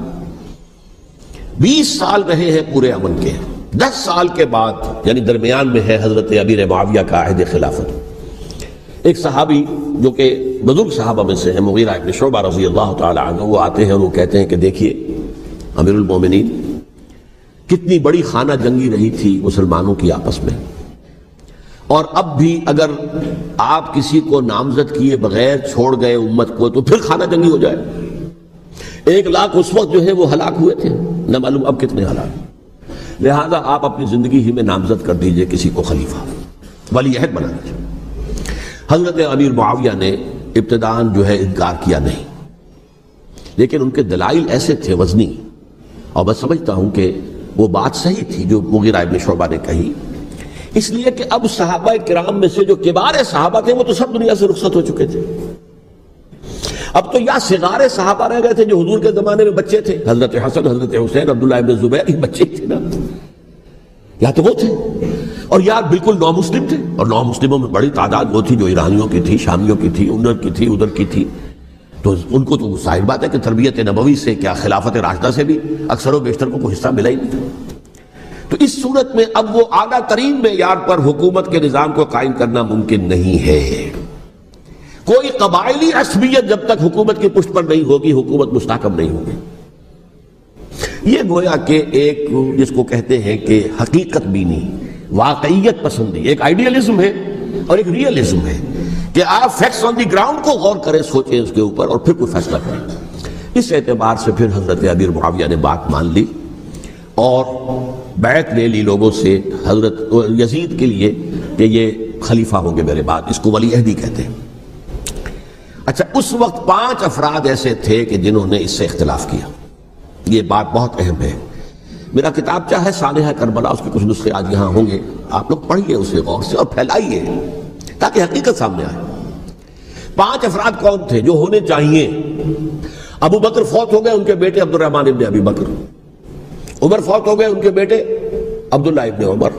بیس سال رہے ہیں پورے امن کے، دس سال کے بعد یعنی درمیان میں ہے حضرت امیر معاویہ کا عہد خلافت۔ ایک صحابی جو کہ بزرگ صحابہ میں سے ہیں، مغیرہ ابن شعبہ رضی اللہ تعالی عنہ، وہ آتے ہیں اور وہ کہتے ہیں کہ دیکھیے امیر المومنین، کتنی بڑی خانہ جنگی رہی تھی مسلمانوں کی آپس میں، اور اب بھی اگر آپ کسی کو نامزد کیے بغیر چھوڑ گئے امت کو تو پھر خانہ جنگی ہو جائے۔ ایک لاکھ اس وقت جو ہے وہ ہلاک ہوئے تھے، نہ معلوم اب کتنے ہلاک، لہذا آپ اپنی زندگی ہی میں نامزد کر دیجئے کسی کو خلیفہ، ولی عہد بنا دیجئے۔ حضرت امیر معاویہ نے ابتداءً جو ہے انکار کیا نہیں، لیکن ان کے دلائل ایسے تھے وزنی، اور میں سمجھتا ہوں کہ وہ بات صحیح تھی جو مغیرہ ابن شعبہ نے کہی، اس لیے کہ اب صحابہ کرام میں سے جو کبار صحابہ تھے وہ تو سب دنیا سے رخصت ہو چکے تھے۔ اب تو یا صغار صحابہ رہ گئے تھے جو حضور کے زمانے میں بچے تھے، حضرت حسن، حضرت حسین، عبداللہ ابن زبیر، یہ بچے تھے نا، یا تو وہ تھے، اور یا بالکل نو مسلم تھے، اور نو مسلموں میں بڑی تعداد وہ تھی جو ایرانیوں کی تھی، شامیوں کی تھی، ادھر کی تھی، ادھر کی تھی، تو ان کو تو ظاہر بات ہے کہ تربیت نبوی سے کیا خلافت راشدہ سے بھی اکثر و بیشتر کو کوئی حصہ ملا ہی نہیں تھا۔ تو اس صورت میں اب وہ اعلیٰ ترین معیار پر حکومت کے نظام کو قائم کرنا ممکن نہیں ہے۔ کوئی قبائلی عصبیت جب تک حکومت کی پشت پر نہیں ہوگی، حکومت مستحکم نہیں ہوگی۔ یہ گویا کہ ایک جس کو کہتے ہیں کہ حقیقت بینی، واقعیت پسندی، ایک آئیڈیالزم ہے اور ایک ریئلزم ہے کہ آپ فیکٹس آن دی گراؤنڈ کو غور کریں، سوچیں اس کے اوپر اور پھر کوئی فیصلہ کریں۔ اس اعتبار سے پھر حضرت امیر معاویہ نے بات مان لی اور بیعت لے لی لوگوں سے حضرت یزید کے لیے کہ یہ خلیفہ ہوں گے میرے بعد، اس کو ولی عہدی کہتے ہیں۔ اچھا، اس وقت پانچ افراد ایسے تھے کہ جنہوں نے اس سے اختلاف کیا، یہ بات بہت اہم ہے۔ میرا کتاب چاہے سانحہ کربلا، اس کے کچھ نسخے آج یہاں ہوں گے، آپ لوگ پڑھیے اسے غور سے اور پھیلائیے تاکہ حقیقت سامنے آئے۔ پانچ افراد کون تھے جو ہونے چاہیے؟ ابو بکر فوت ہو گئے، ان کے بیٹے عبد الرحمن ابن ابی بکر۔ عمر فوت ہو گئے، ان کے بیٹے عبداللہ ابن عمر۔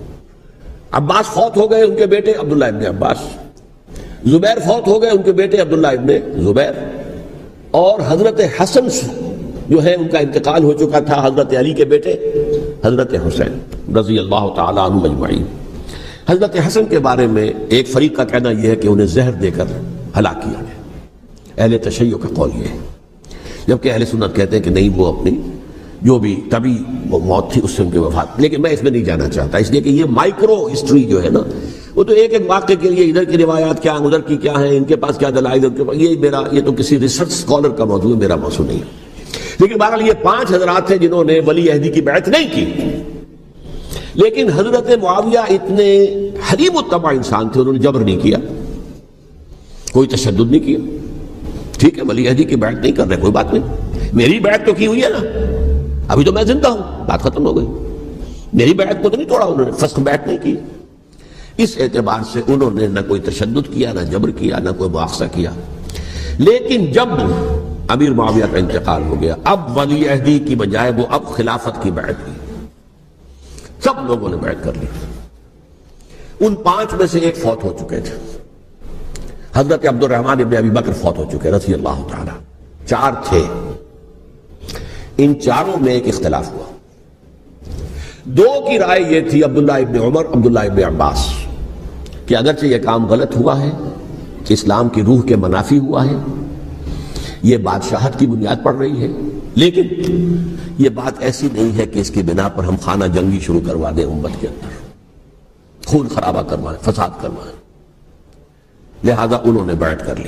عباس فوت ہو گئے، ان کے بیٹے عبداللہ ابن عباس۔ زبیر فوت ہو گئے، ان کے بیٹے عبداللہ ابن زبیر۔ اور حضرت حسن جو ہے ان کا انتقال ہو چکا تھا، حضرت علی کے بیٹے حضرت حسین رضی اللہ تعالیٰ عنہ اجمعین۔ حضرت حسن کے بارے میں ایک فریق کا کہنا یہ ہے کہ انہیں زہر دے کر ہلاک کیا گیا، اہل تشیع کا قول یہ ہے، جبکہ اہل سنت کہتے ہیں کہ نہیں، وہ اپنی جو بھی طبی موت تھی اس سے ان کی وفات۔ لیکن میں اس میں نہیں جانا چاہتا، اس لیے کہ یہ مائکرو ہسٹری جو ہے نا، وہ تو ایک ایک واقعے کے لیے ادھر کی روایات کیا ہیں، ادھر کی کیا ہیں، ان کے پاس کیا دلائل، یہ میرا یہ تو کسی ریسرچ اسکالر کا موضوع ہے، میرا موضوع نہیں ہے۔ لیکن بہرحال یہ پانچ حضرات تھے جنہوں نے ولی عہدی کی بیعت نہیں کی، لیکن حضرت معاویہ اتنے حلیم الطبع انسان تھے، انہوں نے جبر نہیں کیا، کوئی تشدد نہیں کیا۔ ٹھیک ہے، ولی عہدی کی بیعت نہیں کر رہے، کوئی بات نہیں، میری بیعت تو کی ہوئی ہے نا، ابھی تو میں زندہ ہوں، بات ختم ہو گئی، میری بیعت کو تو نہیں توڑا انہوں نے، فسخ بیعت نہیں کی۔ اس اعتبار سے انہوں نے نہ کوئی تشدد کیا، نہ جبر کیا، نہ کوئی مواخذہ کیا۔ لیکن جب امیر معاویہ کا انتقال ہو گیا، اب ولی عہدی کی بجائے وہ اب خلافت کی بیعت کی، سب لوگوں نے بیعت کر لی۔ ان پانچ میں سے ایک فوت ہو چکے تھے، حضرت عبد الرحمن ابن ابی بکر فوت ہو چکے رضی اللہ تعالی۔ چار تھے، ان چاروں میں ایک اختلاف ہوا. دو کی رائے یہ تھی، عبداللہ ابن عمر، عبداللہ ابن عباس، کہ اگرچہ یہ کام غلط ہوا ہے، کہ اسلام کی روح کے منافی ہوا ہے، یہ بادشاہت کی بنیاد پڑ رہی ہے، لیکن یہ بات ایسی نہیں ہے کہ اس کی بنا پر ہم خانہ جنگی شروع کروا دیں، امت کے اندر خون خرابہ کروائیں، فساد کروائیں. لہذا انہوں نے بیعت کر لی.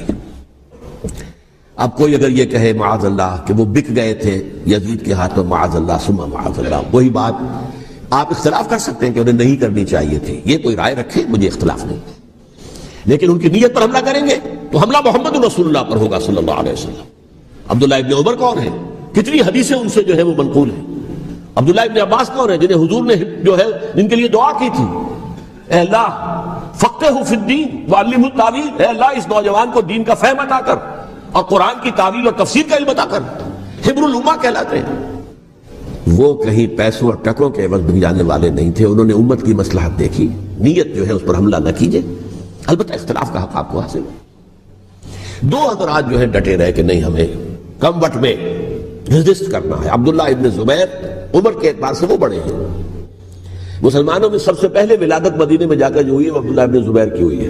اب کوئی اگر یہ کہے معاذ اللہ کہ وہ بک گئے تھے یزید کے ہاتھوں، معاذ اللہ ثم معاذ اللہ، وہی بات آپ اختلاف کر سکتے ہیں کہ انہیں نہیں کرنی چاہیے تھی، یہ کوئی رائے رکھے، مجھے اختلاف نہیں، لیکن ان کی نیت پر حملہ کریں گے تو حملہ محمد رسول اللہ پر ہوگا صلی اللہ علیہ وسلم. عبداللہ ابن عمر کون ہے؟ کتنی حدیثیں ان سے جو ہے وہ منقول ہیں. عبداللہ ابن عباس کون ہے؟ جنہیں حضور نے جو ہے جن کے لیے دعا کی تھی، اے اللہ فقہہ فی الدین وعلمہ التاویل، اے اللہ اس نوجوان کو دین کا فہم عطا کر اور قرآن کی تعویل اور تفسیر کا علم عطا کر. حبر الامہ کہلاتے ہیں. وہ کہیں پیسوں اور ٹکوں کے عوض بن جانے والے نہیں تھے، انہوں نے امت کی مصلحت دیکھی، نیت جو ہے اس پر حملہ نہ کیجئے. البتہ اختلاف کا حق آپ کو حاصل ہے. دو حضرات جو ہے ڈٹے رہے کہ نہیں، ہمیں کم وٹ میں ریزسٹ کرنا ہے. عبداللہ ابن زبیر عمر کے اعتبار سے وہ بڑے ہیں. مسلمانوں میں سب سے پہلے ولادت مدینے میں جا کر جو ہوئی ہے وہ عبداللہ ابن زبیر کی ہوئی ہے.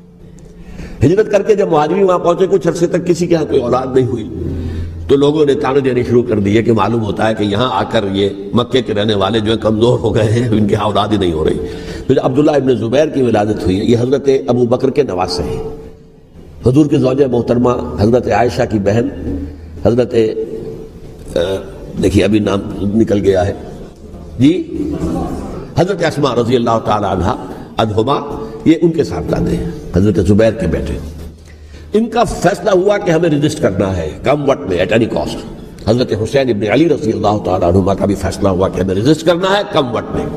ہجرت کر کے جب مہاجرین وہاں پہنچے، کچھ عرصے تک کسی کے ہاں کوئی اولاد نہیں ہوئی، تو لوگوں نے تانے دینے شروع کر دیے کہ معلوم ہوتا ہے کہ یہاں آ کر یہ مکے کے رہنے والے جو ہیں کمزور ہو گئے ہیں، ان کی اولاد ہی نہیں ہو رہی. پھر عبداللہ ابن زبیر کی ولادت ہوئی ہے. یہ حضرت ابو بکر کے نواسے ہیں، حضور کی زوجہ محترمہ حضرت عائشہ کی بہن، حضرت دیکھیے ابھی نام نکل گیا ہے جی، حضرت اسماء رضی اللہ تعالی عنہا عنہما، یہ ان کے صاحبزادے ہیں، حضرت زبیر کے بیٹے. ان کا فیصلہ ہوا کہ ہمیں رجسٹ کرنا ہے کم وقت میں، ایٹ اینی کاسٹ. حضرت حسین ابن علی رضی اللہ تعالی عنہما کا بھی فیصلہ ہوا کہ ہمیں رجسٹ کرنا ہے کم وقت میں.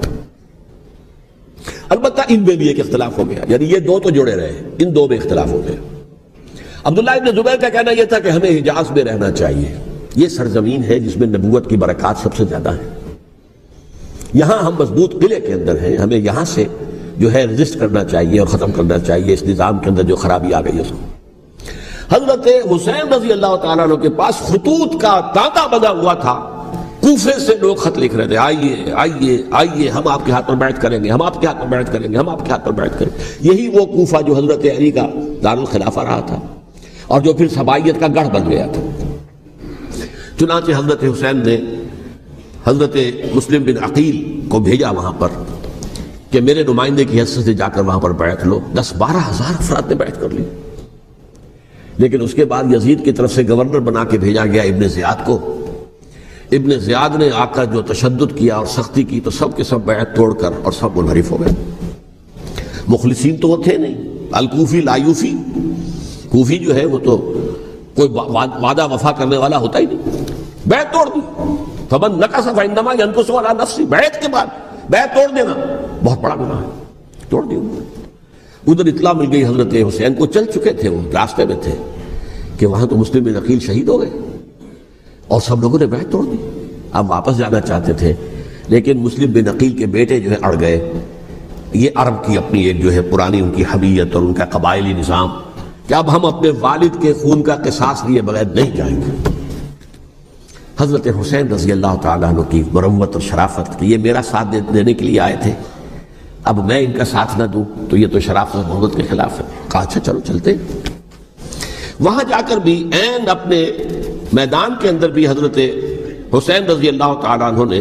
البتہ ان میں بھی ایک اختلاف ہو گیا، یعنی یہ دو تو جڑے رہے، ان دو میں اختلاف ہو گیا. عبداللہ ابن زبیر کا کہنا یہ تھا کہ ہمیں حجاز میں رہنا چاہیے، یہ سرزمین ہے جس میں نبوت کی برکات سب سے زیادہ ہیں، یہاں ہم مضبوط قلعے کے اندر ہیں، ہمیں یہاں سے جو ہے رجسٹ کرنا چاہیے اور ختم کرنا چاہیے اس نظام کے اندر جو خرابی آ گئی ہے اس کو. حضرت حسین رضی اللہ تعالیٰ عنہ کے پاس خطوط کا تانتا بنا ہوا تھا، کوفے سے لوگ خط لکھ رہے تھے، آئیے آئیے آئیے ہم آپ کے ہاتھ پر بیعت کریں گے، ہم آپ کے ہاتھ پر بیعت کریں گے، ہم آپ کے ہاتھ پر بیعت کریں گے. یہی وہ کوفہ جو حضرت علی کا دارالخلافہ رہا تھا اور جو پھر سبائیت کا گڑھ بن گیا تھا. چنانچہ حضرت حسین نے حضرت مسلم بن عقیل کو بھیجا وہاں پر کہ میرے نمائندے کی حیثیت سے جا کر وہاں پر بیعت لو. دس بارہ ہزار افراد نے بیعت کر لی. لیکن اس کے بعد یزید کی طرف سے گورنر بنا کے بھیجا گیا ابن زیاد کو. ابن زیاد نے آ کر جو تشدد کیا اور سختی کی تو سب کے سب بیعت توڑ کر اور سب منحرف ہو گئے. مخلصین تو وہ تھے نہیں، الکوفی لایوفی، کوفی جو ہے وہ تو کوئی وعدہ وفا کرنے والا ہوتا ہی نہیں، بیعت توڑ دی. فمن نقص فانما ينقص على نفسه، بیعت کے بعد بیعت توڑ دینا بہت بڑا گناہ ہے، توڑ دی. ادھر اطلاع مل گئی حضرت حسین کو، چل چکے تھے، وہ راستے میں تھے کہ وہاں تو مسلم بن عقیل شہید ہو گئے اور سب لوگوں نے بیعت توڑ دی. اب واپس جانا چاہتے تھے لیکن مسلم بن عقیل کے بیٹے جو ہے اڑ گئے. یہ عرب کی اپنی ایک جو ہے پرانی ان کی حمیت اور ان کا قبائلی نظام کہ اب ہم اپنے والد کے خون کا قصاص لیے بغیر نہیں جائیں گے. حضرت حسین رضی اللہ تعالیٰ عنہ کی مروت اور شرافت کہ یہ میرا ساتھ دینے کے لیے آئے تھے، اب میں ان کا ساتھ نہ دوں تو یہ تو شرافت اور محبت کے خلاف ہے. کہا اچھا چلو چلتے. وہاں جا کر بھی عین اپنے میدان کے اندر بھی حضرت حسین رضی اللہ تعالیٰ عنہ نے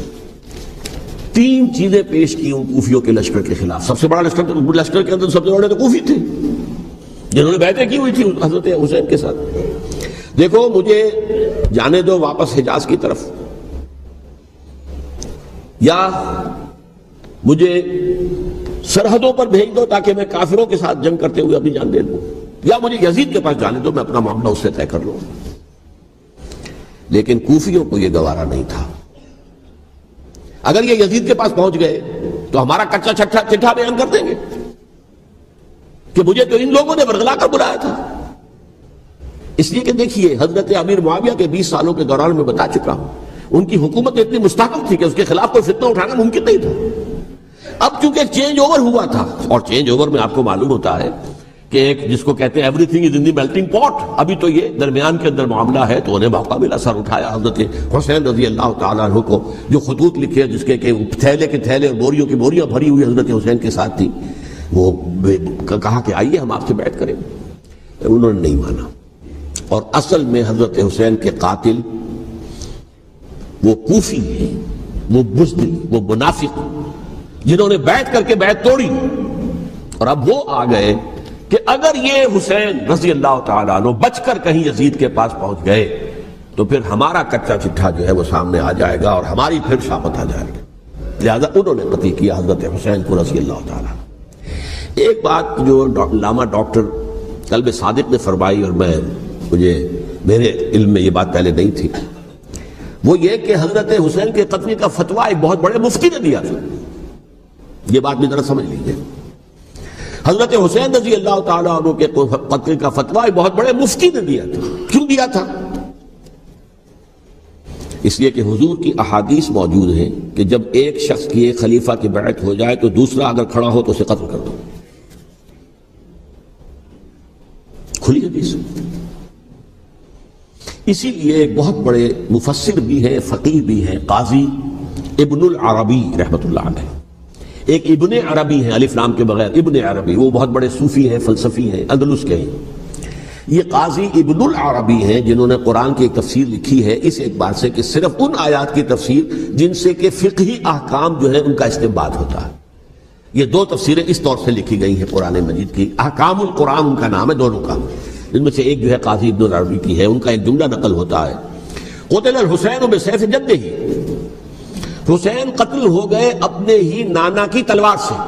تین چیزیں پیش کی ان کوفیوں کے لشکر کے خلاف. سب سے بڑا لشکر لشکر کے اندر سب سے بڑے تو کوفی تھے جنہوں نے بیعتیں کی ہوئی تھی حضرت حسین کے ساتھ. دیکھو مجھے جانے دو واپس حجاز کی طرف، یا مجھے سرحدوں پر بھیج دو تاکہ میں کافروں کے ساتھ جنگ کرتے ہوئے اپنی جان دے دوں، یا مجھے یزید کے پاس جانے دو، میں اپنا معاملہ اس سے طے کر لوں. لیکن کوفیوں کو یہ گوارا نہیں تھا. اگر یہ یزید کے پاس پہنچ گئے تو ہمارا کچا چھٹا چٹھا بیان کر دیں گے کہ مجھے تو ان لوگوں نے برگلا کر بلایا تھا. اس لیے کہ دیکھیے حضرت امیر معاویہ کے بیس سالوں کے دوران میں بتا چکا ہوں ان کی حکومت اتنی مستحکم تھی کہ اس کے خلاف کوئی فتنہ اٹھانا ممکن نہیں تھا. اب چونکہ چینج اوور ہوا تھا، اور چینج اوور میں آپ کو معلوم ہوتا ہے کہ ایک جس کو کہتے ہیں everything is in the melting pot, ابھی تو یہ درمیان کے اندر معاملہ ہے، تو انہیں موقع ملا، سر اٹھایا حضرت حسین رضی اللہ تعالیٰ عنہ کو، جو خطوط لکھے جس کے کہ تھیلے کے تھیلے اور بوریوں کی بوریاں بھری ہوئی حضرت حسین کے ساتھ تھی، وہ کہا کہ آئیے ہم آپ سے بیعت کریں، انہوں نے نہیں مانا۔ اور اصل میں حضرت حسین کے قاتل وہ کوفی ہیں، وہ بزدل، وہ منافق، جنہوں نے بیعت کر کے بیعت توڑی، اور اب وہ آ گئے کہ اگر یہ حسین رضی اللہ تعالیٰ عنہ بچ کر کہیں یزید کے پاس پہنچ گئے تو پھر ہمارا کچا چٹھا جو ہے وہ سامنے آ جائے گا اور ہماری پھر شامت آ جائے گی، لہذا انہوں نے قتل کیا حضرت حسین کو رضی اللہ تعالیٰ عنہ۔ ایک بات جو علامہ ڈاکٹر قلب صادق نے فرمائی، اور میں مجھے میرے علم میں یہ بات پہلے نہیں تھی، وہ یہ کہ حضرت حسین کے قتل کا فتویٰ ایک بہت بڑے مفتی نے دیا تھا۔ یہ بات بھی ذرا سمجھ لیجیے، حضرت حسین رضی اللہ تعالیٰ عنہ کے قتل کا فتویٰ ایک بہت بڑے مفتی نے دیا تھا۔ کیوں دیا تھا؟ اس لیے کہ حضور کی احادیث موجود ہیں کہ جب ایک شخص کی ایک خلیفہ کی بیعت ہو جائے تو دوسرا اگر کھڑا ہو تو اسے قتل کر دو، کھلی حدیث۔ اسی لیے ایک بہت بڑے مفسر بھی ہیں، فقیہ بھی ہیں، قاضی ابن العربی رحمۃ اللہ علیہ، ایک ابن عربی ہیں الف لام کے بغیر، ابن عربی، وہ بہت بڑے صوفی ہیں، فلسفی ہیں، اندلس کے ہیں۔ یہ قاضی ابن العربی ہیں جنہوں نے قرآن کی ایک تفسیر لکھی ہے اس اعتبار سے کہ صرف ان آیات کی تفسیر جن سے کہ فقہی احکام جو ہے ان کا استنباط ہوتا ہے۔ یہ دو تفسیریں اس طور سے لکھی گئی ہیں قرآن مجید کی، احکام القرآن ان کا نام ہے دونوں کا، جن میں سے ایک جو ہے قاضی ابن العربی کی ہے، ان کا ایک جملہ نقل ہوتا ہے، قتل الحسین بسیف جدہ، حسین قتل ہو گئے اپنے ہی نانا کی تلوار سے۔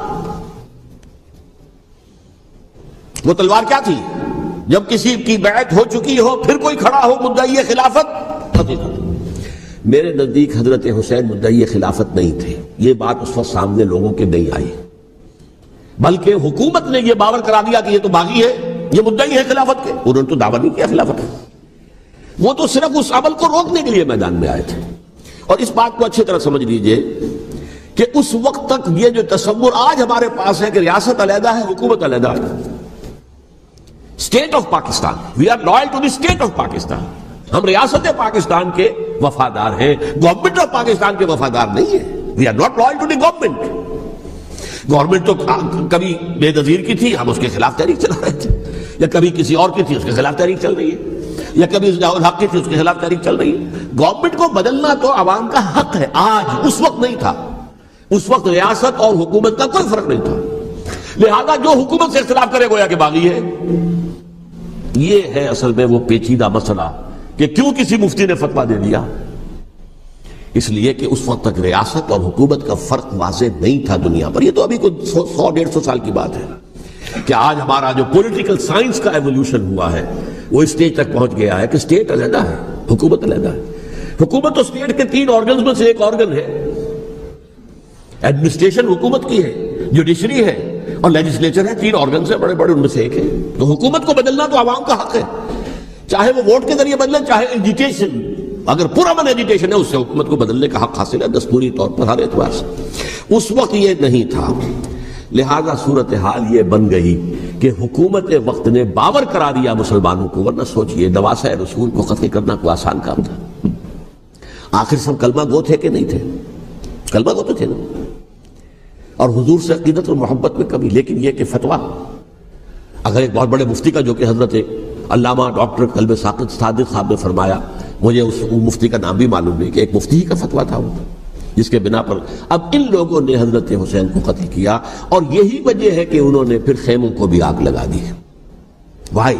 وہ تلوار کیا تھی؟ جب کسی کی بیعت ہو چکی ہو پھر کوئی کھڑا ہو مدعی خلافت، میرے نزدیک حضرت حسین مدعی خلافت نہیں تھے، یہ بات اس وقت سامنے لوگوں کے نہیں آئی، بلکہ حکومت نے یہ باور کرا دیا کہ یہ تو باغی ہے، یہ مدعی ہے خلافت کے، انہوں نے تو دعویٰ نہیں کیا خلافت، وہ تو صرف اس عمل کو روکنے کے لیے میدان میں آئے تھے۔ اور اس بات کو اچھی طرح سمجھ لیجئے کہ اس وقت تک یہ جو تصور آج ہمارے پاس ہے کہ ریاست علیحدہ ہے، حکومت علیحدہ ہے، state of Pakistan, we are loyal to the state of Pakistan, ہم ریاست پاکستان کے وفادار ہیں، گورنمنٹ آف پاکستان کے وفادار نہیں ہیں، we are not loyal to the government. Government تو کبھی بے نظیر کی تھی، ہم اس کے خلاف تحریک چلا رہے تھے، یا کبھی کسی اور کی تھی اس کے خلاف تحریک چل رہی ہے، یا کبھی حق کی تھی اس کے خلاف تحریک چل رہی ہے۔ گورنمنٹ کو بدلنا تو عوام کا حق ہے، آج، اس وقت نہیں تھا، اس وقت ریاست اور حکومت کا کوئی فرق نہیں تھا، لہذا جو حکومت سے اختلاف کرے گویا کہ باغی ہے۔ یہ ہے اصل میں وہ پیچیدہ مسئلہ کہ کیوں کسی مفتی نے فتویٰ دے دیا، اس لیے کہ اس وقت تک ریاست اور حکومت کا فرق واضح نہیں تھا دنیا پر۔ یہ تو ابھی کوئی سو سو ڈیڑھ سو سال کی بات ہے کہ آج ہمارا جو پولیٹیکل سائنس کا ایولیوشن ہوا ہے وہ اسٹیج تک پہنچ گیا ہے کہ اسٹیٹ علیحدہ ہے، حکومت علیحدہ ہے۔ حکومت تو اسٹیٹ کے تین آرگنز میں سے ایک آرگن ہے، ایڈمنسٹریشن حکومت کی ہے، جوڈیشری ہے اور لیجسلیچر ہے، تین آرگنز ہیں بڑے بڑے، ان میں سے ایک ہے۔ تو حکومت کو بدلنا تو عوام کا حق ہے، چاہے وہ ووٹ کے ذریعے بدلیں چاہے ایجیٹیشن، اگر پورا من ایجیٹیشن ہے اس سے حکومت کو بدلنے کا حق حاصل ہے دستوری طور پر ہر اعتبار سے۔ اس وقت یہ نہیں تھا، لہذا صورتحال یہ بن گئی کہ حکومت وقت نے باور کرا دیا مسلمانوں کو، ورنہ سوچئے نواسہ رسول کو قتل کرنا کوئی آسان کام تھا؟ آخر سب کلمہ گو تھے کہ نہیں تھے؟ کلمہ گو تو تھے نا، اور حضور سے عقیدت اور محبت میں کمی، لیکن یہ کہ فتویٰ اگر ایک بہت بڑے مفتی کا، جو کہ حضرت علامہ ڈاکٹر قلب صادق صاحب نے فرمایا، مجھے اس مفتی کا نام بھی معلوم نہیں، کہ ایک مفتی ہی کا فتویٰ تھا وہ، جس کے بنا پر اب ان لوگوں نے حضرت حسین کو قتل کیا، اور یہی وجہ ہے کہ انہوں نے پھر خیموں کو بھی آگ لگا دی۔ بھائی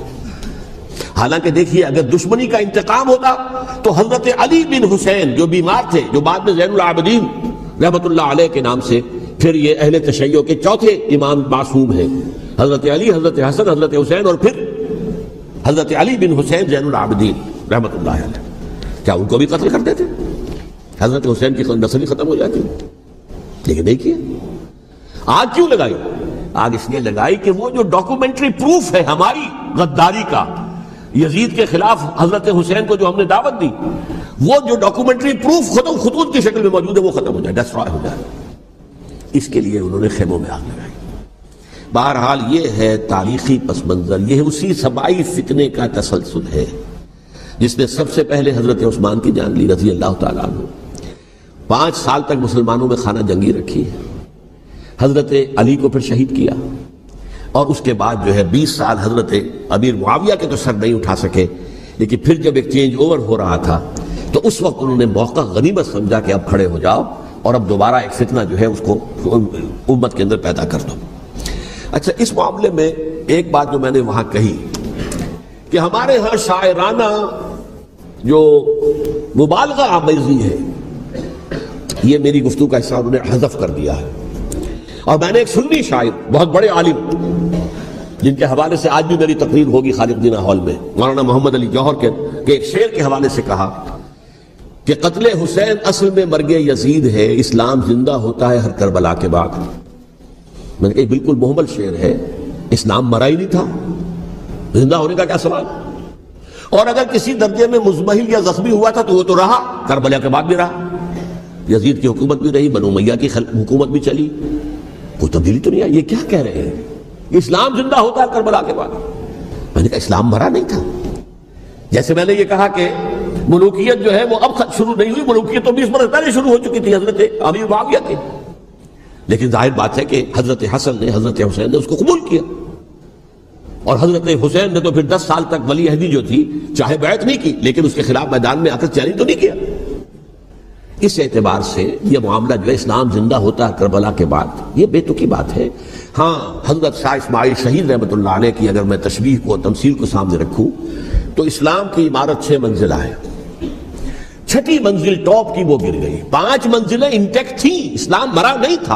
حالانکہ دیکھیے اگر دشمنی کا انتقام ہوتا تو حضرت علی بن حسین جو بیمار تھے، جو بعد میں زین العابدین رحمت اللہ علیہ کے نام سے پھر یہ اہل تشیع کے چوتھے امام معصوم ہیں، حضرت علی، حضرت حسن، حضرت حسین، اور پھر حضرت علی بن حسین زین العابدین رحمت اللہ علیہ، کیا ان کو بھی قتل کرتے تھے؟ حضرت حسین کی نسل ختم ہو جاتی، لیکن نہیں کیا۔ آگ کیوں لگائی؟ آگ اس لیے لگائی کہ وہ جو ڈاکومنٹری پروف ہے ہماری غداری کا یزید کے خلاف حضرت حسین کو جو ہم نے دعوت دی، وہ جو ڈاکومنٹری پروف ختم خطوط کی شکل میں موجود ہے وہ ختم ہو جائے، ڈسٹرائے ہو جائے، اس کے لیے انہوں نے خیموں میں آگ لگائی۔ بہرحال یہ ہے تاریخی پس منظر، یہ اسی سبائی فتنے کا تسلسل ہے جس نے سب سے پہلے حضرت عثمان کی جان لی رضی اللہ تعالیٰ عنہ۔ پانچ سال تک مسلمانوں میں خانہ جنگی رکھی ہے، حضرت علی کو پھر شہید کیا، اور اس کے بعد جو ہے بیس سال حضرت امیر معاویہ کے تو سر نہیں اٹھا سکے، لیکن پھر جب ایک چینج اوور ہو رہا تھا تو اس وقت انہوں نے موقع غنیمت سمجھا کہ اب کھڑے ہو جاؤ اور اب دوبارہ ایک فتنہ جو ہے اس کو امت کے اندر پیدا کر دو۔ اچھا، اس معاملے میں ایک بات جو میں نے وہاں کہی کہ ہمارے ہاں شاعرانہ جو مبالغہ آمیزی ہے، یہ میری گفتگو کا حصہ انہوں نے حذف کر دیا ہے، اور میں نے ایک سنی شاعر بہت بڑے عالم جن کے حوالے سے آج بھی میری تقریر ہوگی خالق دینہ ہال میں، مولانا محمد علی جوہر کے کہ ایک شعر کے حوالے سے کہا کہ قتل حسین اصل میں مرگ یزید ہے، اسلام زندہ ہوتا ہے ہر کربلا کے بعد۔ میں نے کہا بالکل محمل شعر ہے، اسلام مرا ہی نہیں تھا، زندہ ہونے کا کیا سوال؟ اور اگر کسی درجے میں مزمحل یا زخمی ہوا تھا تو وہ تو رہا، کربلا کے بعد بھی رہا، یزید کی حکومت بھی رہی، بنو امیہ کی حکومت بھی چلی، کوئی تبدیلی تو نہیں آئی۔ یہ کیا کہہ رہے ہیں؟ اسلام زندہ ہوتا ہے کربلا کے بعد؟ میں نے کہا اسلام مرا نہیں تھا۔ جیسے میں نے یہ کہا کہ ملوکیت جو ہے وہ اب شروع نہیں ہوئی، ملوکیت تو بیس برس پہلے شروع ہو چکی تھی حضرت امیر معاویہ کی، لیکن ظاہر بات ہے کہ حضرت حسن نے حضرت حسین نے اس کو قبول کیا، اور حضرت حسین نے تو پھر دس سال تک ولی عہدی جو تھی چاہے بیعت نہیں کی لیکن اس کے خلاف میدان میں آ کر چیلنج تو نہیں کیا۔ اس اعتبار سے یہ معاملہ جو ہے اسلام زندہ ہوتا ہے کربلا کے بعد، یہ بے تکی بات ہے۔ ہاں، حضرت شاہ اسماعیل شہید رحمۃ اللہ علیہ کی اگر میں تشبیہ کو تمثیل کو سامنے رکھوں تو اسلام کی عمارت چھ منزلہ ہے، چھٹی منزل ٹاپ کی وہ گر گئی، پانچ منزلیں انٹیکٹ تھیں، اسلام مرا نہیں تھا۔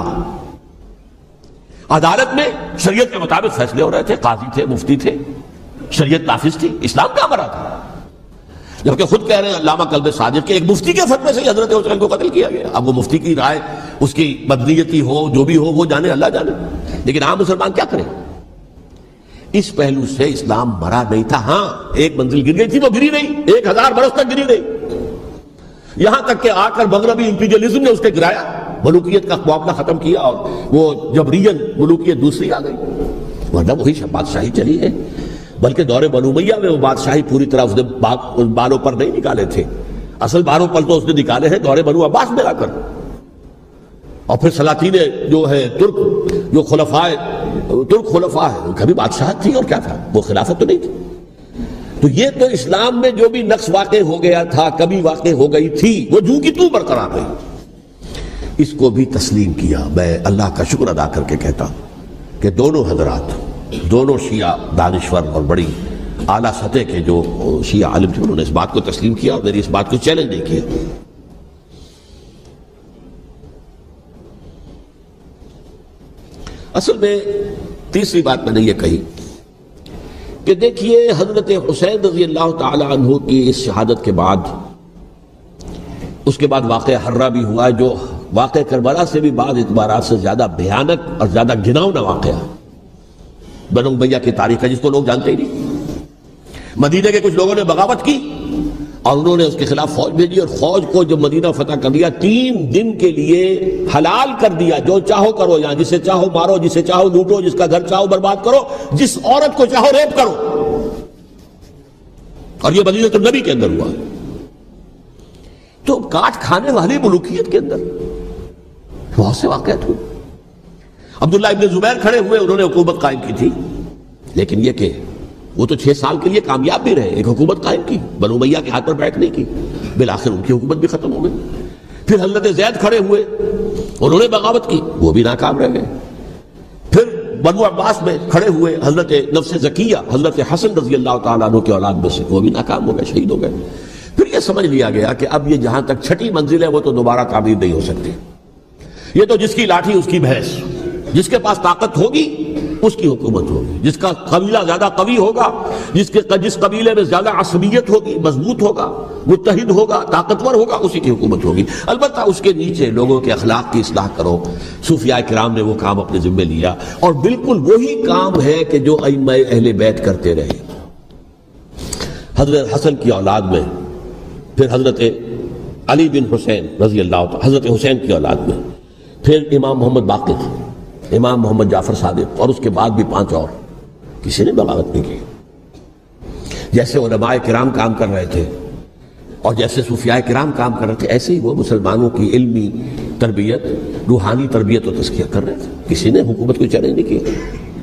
عدالت میں شریعت کے مطابق فیصلے ہو رہے تھے، قاضی تھے، مفتی تھے، شریعت نافذ تھی، اسلام کیا مرا تھا؟ جبکہ خود کہہ رہے ہیں علامہ قلب صادق کہ ایک مفتی کے فتوے سے حضرت حسین کو قتل کیا گیا۔ اب وہ مفتی کی رائے، اس کی مدنیتی ہو جو بھی ہو وہ جانے، اللہ جانے، لیکن عام مسلمان کیا کریں؟ اس پہلو سے اسلام مرا نہیں تھا۔ ہاں، ایک منزل گر گئی تھی، وہ گری نہیں، ایک ہزار برس تک گری نہیں، یہاں تک کہ آ کر مغربی امپیریلزم نے اس کے گرایا، ملوکیت کا معاملہ ختم کیا، اور وہ جبریاً ملوکیت دوسری آ گئی، ورنہ وہی بادشاہی چلی ہے۔ بلکہ دور بنو امیہ میں وہ بادشاہی پوری طرح اس نے بالوں پر نہیں نکالے تھے، اصل بالوں پر تو اس نے نکالے ہیں دور بنو عباس میں آ کر، اور پھر سلاطین جو ہے ترک، جو خلفاء ترک خلفاء ہے، ان کا بھی بادشاہت تھی، اور کیا تھا، وہ خلافت تو نہیں تھی۔ تو یہ تو اسلام میں جو بھی نقص واقع ہو گیا تھا، کبھی واقع ہو گئی تھی، وہ جو کی تو برقرار رہی، اس کو بھی تسلیم کیا۔ میں اللہ کا شکر ادا کر کے کہتا ہوں کہ دونوں حضرات، دونوں شیعہ دانشور اور بڑی اعلیٰ سطح کے جو شیعہ عالم تھے، انہوں نے اس بات کو تسلیم کیا اور میری اس بات کو چیلنج نہیں کیا۔ اصل میں تیسری بات میں نے یہ کہی کہ دیکھیے حضرت حسین رضی اللہ تعالی عنہ کی اس شہادت کے بعد، اس کے بعد واقعہ حرہ بھی ہوا ہے، جو واقعہ کربلا سے بھی بعض اعتبارات سے زیادہ بھیانک اور زیادہ گھناؤنا واقعہ بنو امیہ کی تاریخ ہے، جس کو لوگ جانتے ہی نہیں۔ مدینہ کے کچھ لوگوں نے بغاوت کی اور انہوں نے اس کے خلاف فوج بھیجی، اور فوج کو جب مدینہ فتح کر لیا، تین دن کے لیے حلال کر دیا، جو چاہو کرو، یہاں جسے چاہو مارو، جسے چاہو لوٹو، جس کا گھر چاہو برباد کرو، جس عورت کو چاہو ریپ کرو، اور یہ مدینہ النبی کے اندر ہوا۔ تو کاٹ کھانے والی ملوکیت کے اندر بہت سے واقعات ہوئے۔ عبداللہ ابن زبیر کھڑے ہوئے، انہوں نے حکومت قائم کی تھی، لیکن یہ کہ وہ تو چھ سال کے لیے کامیاب بھی رہے، ایک حکومت قائم کی، بنو امیہ کے ہاتھ پر بیٹھ نہیں کی، بالآخر ان کی حکومت بھی ختم ہو گئی۔ پھر حضرت زید کھڑے ہوئے، انہوں نے بغاوت کی، وہ بھی ناکام رہ گئے۔ پھر بنو عباس میں کھڑے ہوئے حضرت نفس زکیہ، حضرت حسن رضی اللہ تعالیٰ عنہ کے اولاد میں سے، وہ بھی ناکام ہو گئے، شہید ہو گئے۔ پھر یہ سمجھ لیا گیا کہ اب یہ جہاں تک چھٹی منزل ہے وہ تو دوبارہ تعمیر نہیں ہو سکتی، یہ تو جس کی لاٹھی اس کی بھینس، جس کے پاس طاقت ہوگی اس کی حکومت ہوگی، جس کا قبیلہ زیادہ قوی ہوگا، جس کے جس قبیلے میں زیادہ عصبیت ہوگی، مضبوط ہوگا، متحد ہوگا، طاقتور ہوگا، اسی کی حکومت ہوگی۔ البتہ اس کے نیچے لوگوں کے اخلاق کی اصلاح کرو۔ صوفیاء کرام نے وہ کام اپنے ذمے لیا، اور بالکل وہی کام ہے کہ جو ائمہ اہل بیت کرتے رہے۔ حضرت حسن کی اولاد میں، پھر حضرت علی بن حسین رضی اللہ تعالی، حضرت حسین کی اولاد میں، پھر امام محمد باقر، امام محمد جعفر صادق اور اس کے بعد بھی پانچ اور، کسی نے بغاوت نہیں کی۔ جیسے علماء کرام کام کر رہے تھے اور جیسے صوفیاء کرام کام کر رہے تھے، ایسے ہی وہ مسلمانوں کی علمی تربیت، روحانی تربیت و تزکیہ کر رہے تھے۔ کسی نے حکومت کو چیلنج نہیں کیا۔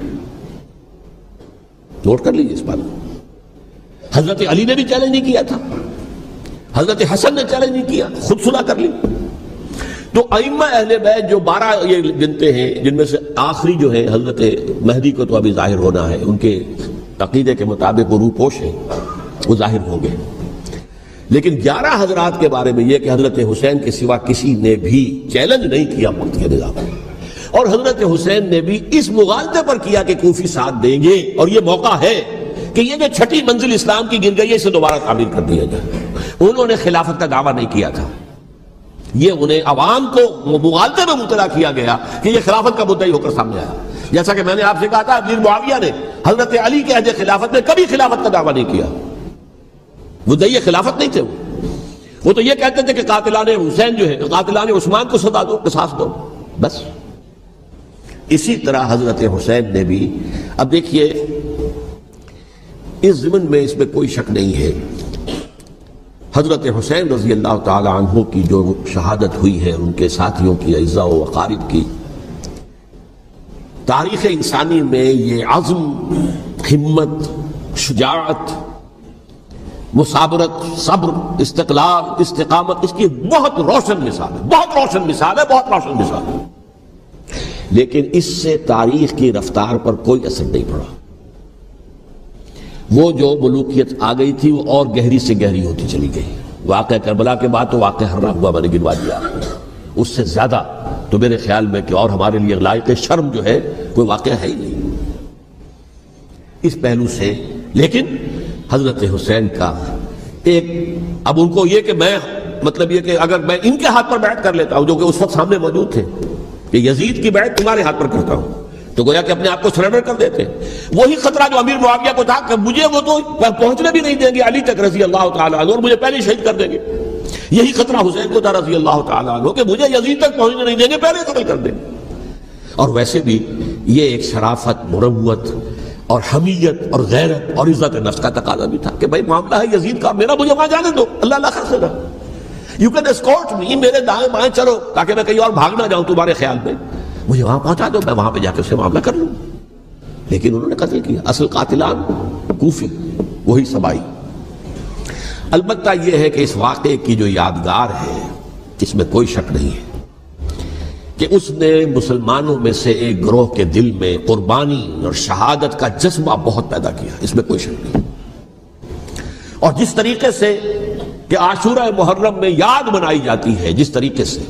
نوٹ کر لیجیے اس بات کو۔ حضرت علی نے بھی چیلنج نہیں کیا تھا، حضرت حسن نے چیلنج نہیں کیا، خود سنا کر لی۔ تو ائمہ اہل بیت جو بارہ یہ گنتے ہیں، جن میں سے آخری جو ہے حضرت مہدی کو تو ابھی ظاہر ہونا ہے، ان کے عقیدے کے مطابق وہ روح پوش ہیں، وہ ظاہر ہوں گے۔ لیکن گیارہ حضرات کے بارے میں یہ کہ حضرت حسین کے سوا کسی نے بھی چیلنج نہیں کیا وقت کے نظام میں، اور حضرت حسین نے بھی اس مغالطے پر کیا کہ کوفی ساتھ دیں گے، اور یہ موقع ہے کہ یہ جو چھٹی منزل اسلام کی گر گئی ہے اسے دوبارہ تعمیر کر دیا جائے۔ انہوں نے خلافت کا دعویٰ نہیں کیا تھا، یہ انہیں عوام کو مغالطے میں مبتلا کیا گیا کہ یہ خلافت کا مدعی ہو کر سامنے آیا۔ جیسا کہ میں نے آپ سے کہا تھا، امیر معاویہ نے حضرت علی کے عہد خلافت میں کبھی خلافت کا دعویٰ نہیں کیا، مدعی خلافت نہیں تھے وہ وہ تو یہ کہتے تھے کہ قاتلان حسین جو ہے، قاتلان عثمان کو سزا دو، قصاص دو، بس۔ اسی طرح حضرت حسین نے بھی، اب دیکھیے اس ضمن میں اس میں کوئی شک نہیں ہے، حضرت حسین رضی اللہ تعالی عنہ کی جو شہادت ہوئی ہے، ان کے ساتھیوں کی، اعزاء و اقارب کی، تاریخ انسانی میں یہ عزم، ہمت، شجاعت، مثابرت، صبر، استقلال، استقامت، اس کی بہت روشن مثال ہے، بہت روشن مثال ہے، بہت روشن مثال ہے۔ لیکن اس سے تاریخ کی رفتار پر کوئی اثر نہیں پڑا۔ وہ جو ملوکیت آ گئی تھی وہ اور گہری سے گہری ہوتی چلی گئی۔ واقعہ کربلا کے بعد تو واقعہ ہررا ہوا میں نے گنوا دیا، اس سے زیادہ تو میرے خیال میں کہ اور ہمارے لیے لائق شرم جو ہے کوئی واقعہ ہے ہی نہیں اس پہلو سے۔ لیکن حضرت حسین کا ایک، اب ان کو یہ کہ میں مطلب یہ کہ اگر میں ان کے ہاتھ پر بیعت کر لیتا ہوں، جو کہ اس وقت سامنے موجود تھے، کہ یزید کی بیعت تمہارے ہاتھ پر کرتا ہوں، تو گویا کہ اپنے آپ کو سرنڈر کر دیتے۔ وہی خطرہ جو امیر معاویہ کو تھا کہ مجھے وہ تو پہنچنے بھی نہیں دیں گے علی تک رضی اللہ تعالیٰ عنہ، اور مجھے پہلے شہید کر دیں گے۔ یہی خطرہ حسین کو تھا رضی اللہ تعالیٰ عنہ کہ مجھے یزید تک پہنچنے نہیں دیں گے، پہلے قتل کر دیں گے۔ اور ویسے بھی یہ ایک شرافت، مروت اور حمیت اور غیرت اور عزت نفس کا تقاضا بھی تھا کہ بھائی معاملہ ہے یزید کا، میرا مجھے وہاں جانے دو، اللہ اللہ خیر سے رہا، یو کین اسکورٹ می، میرے دائیں بائیں چلو تاکہ میں کہیں اور بھاگ نہ جاؤں تمہارے خیال میں، مجھے وہاں پہنچا دو، میں وہاں پہ جا کے اسے معاملہ کر لوں۔ لیکن انہوں نے قتل کیا، اصل قاتلان کوفی، وہی سبائی۔ البتہ یہ ہے کہ اس واقعے کی جو یادگار ہے اس میں کوئی شک نہیں ہے کہ اس نے مسلمانوں میں سے ایک گروہ کے دل میں قربانی اور شہادت کا جذبہ بہت پیدا کیا، اس میں کوئی شک نہیں۔ اور جس طریقے سے کہ عاشورہ محرم میں یاد منائی جاتی ہے، جس طریقے سے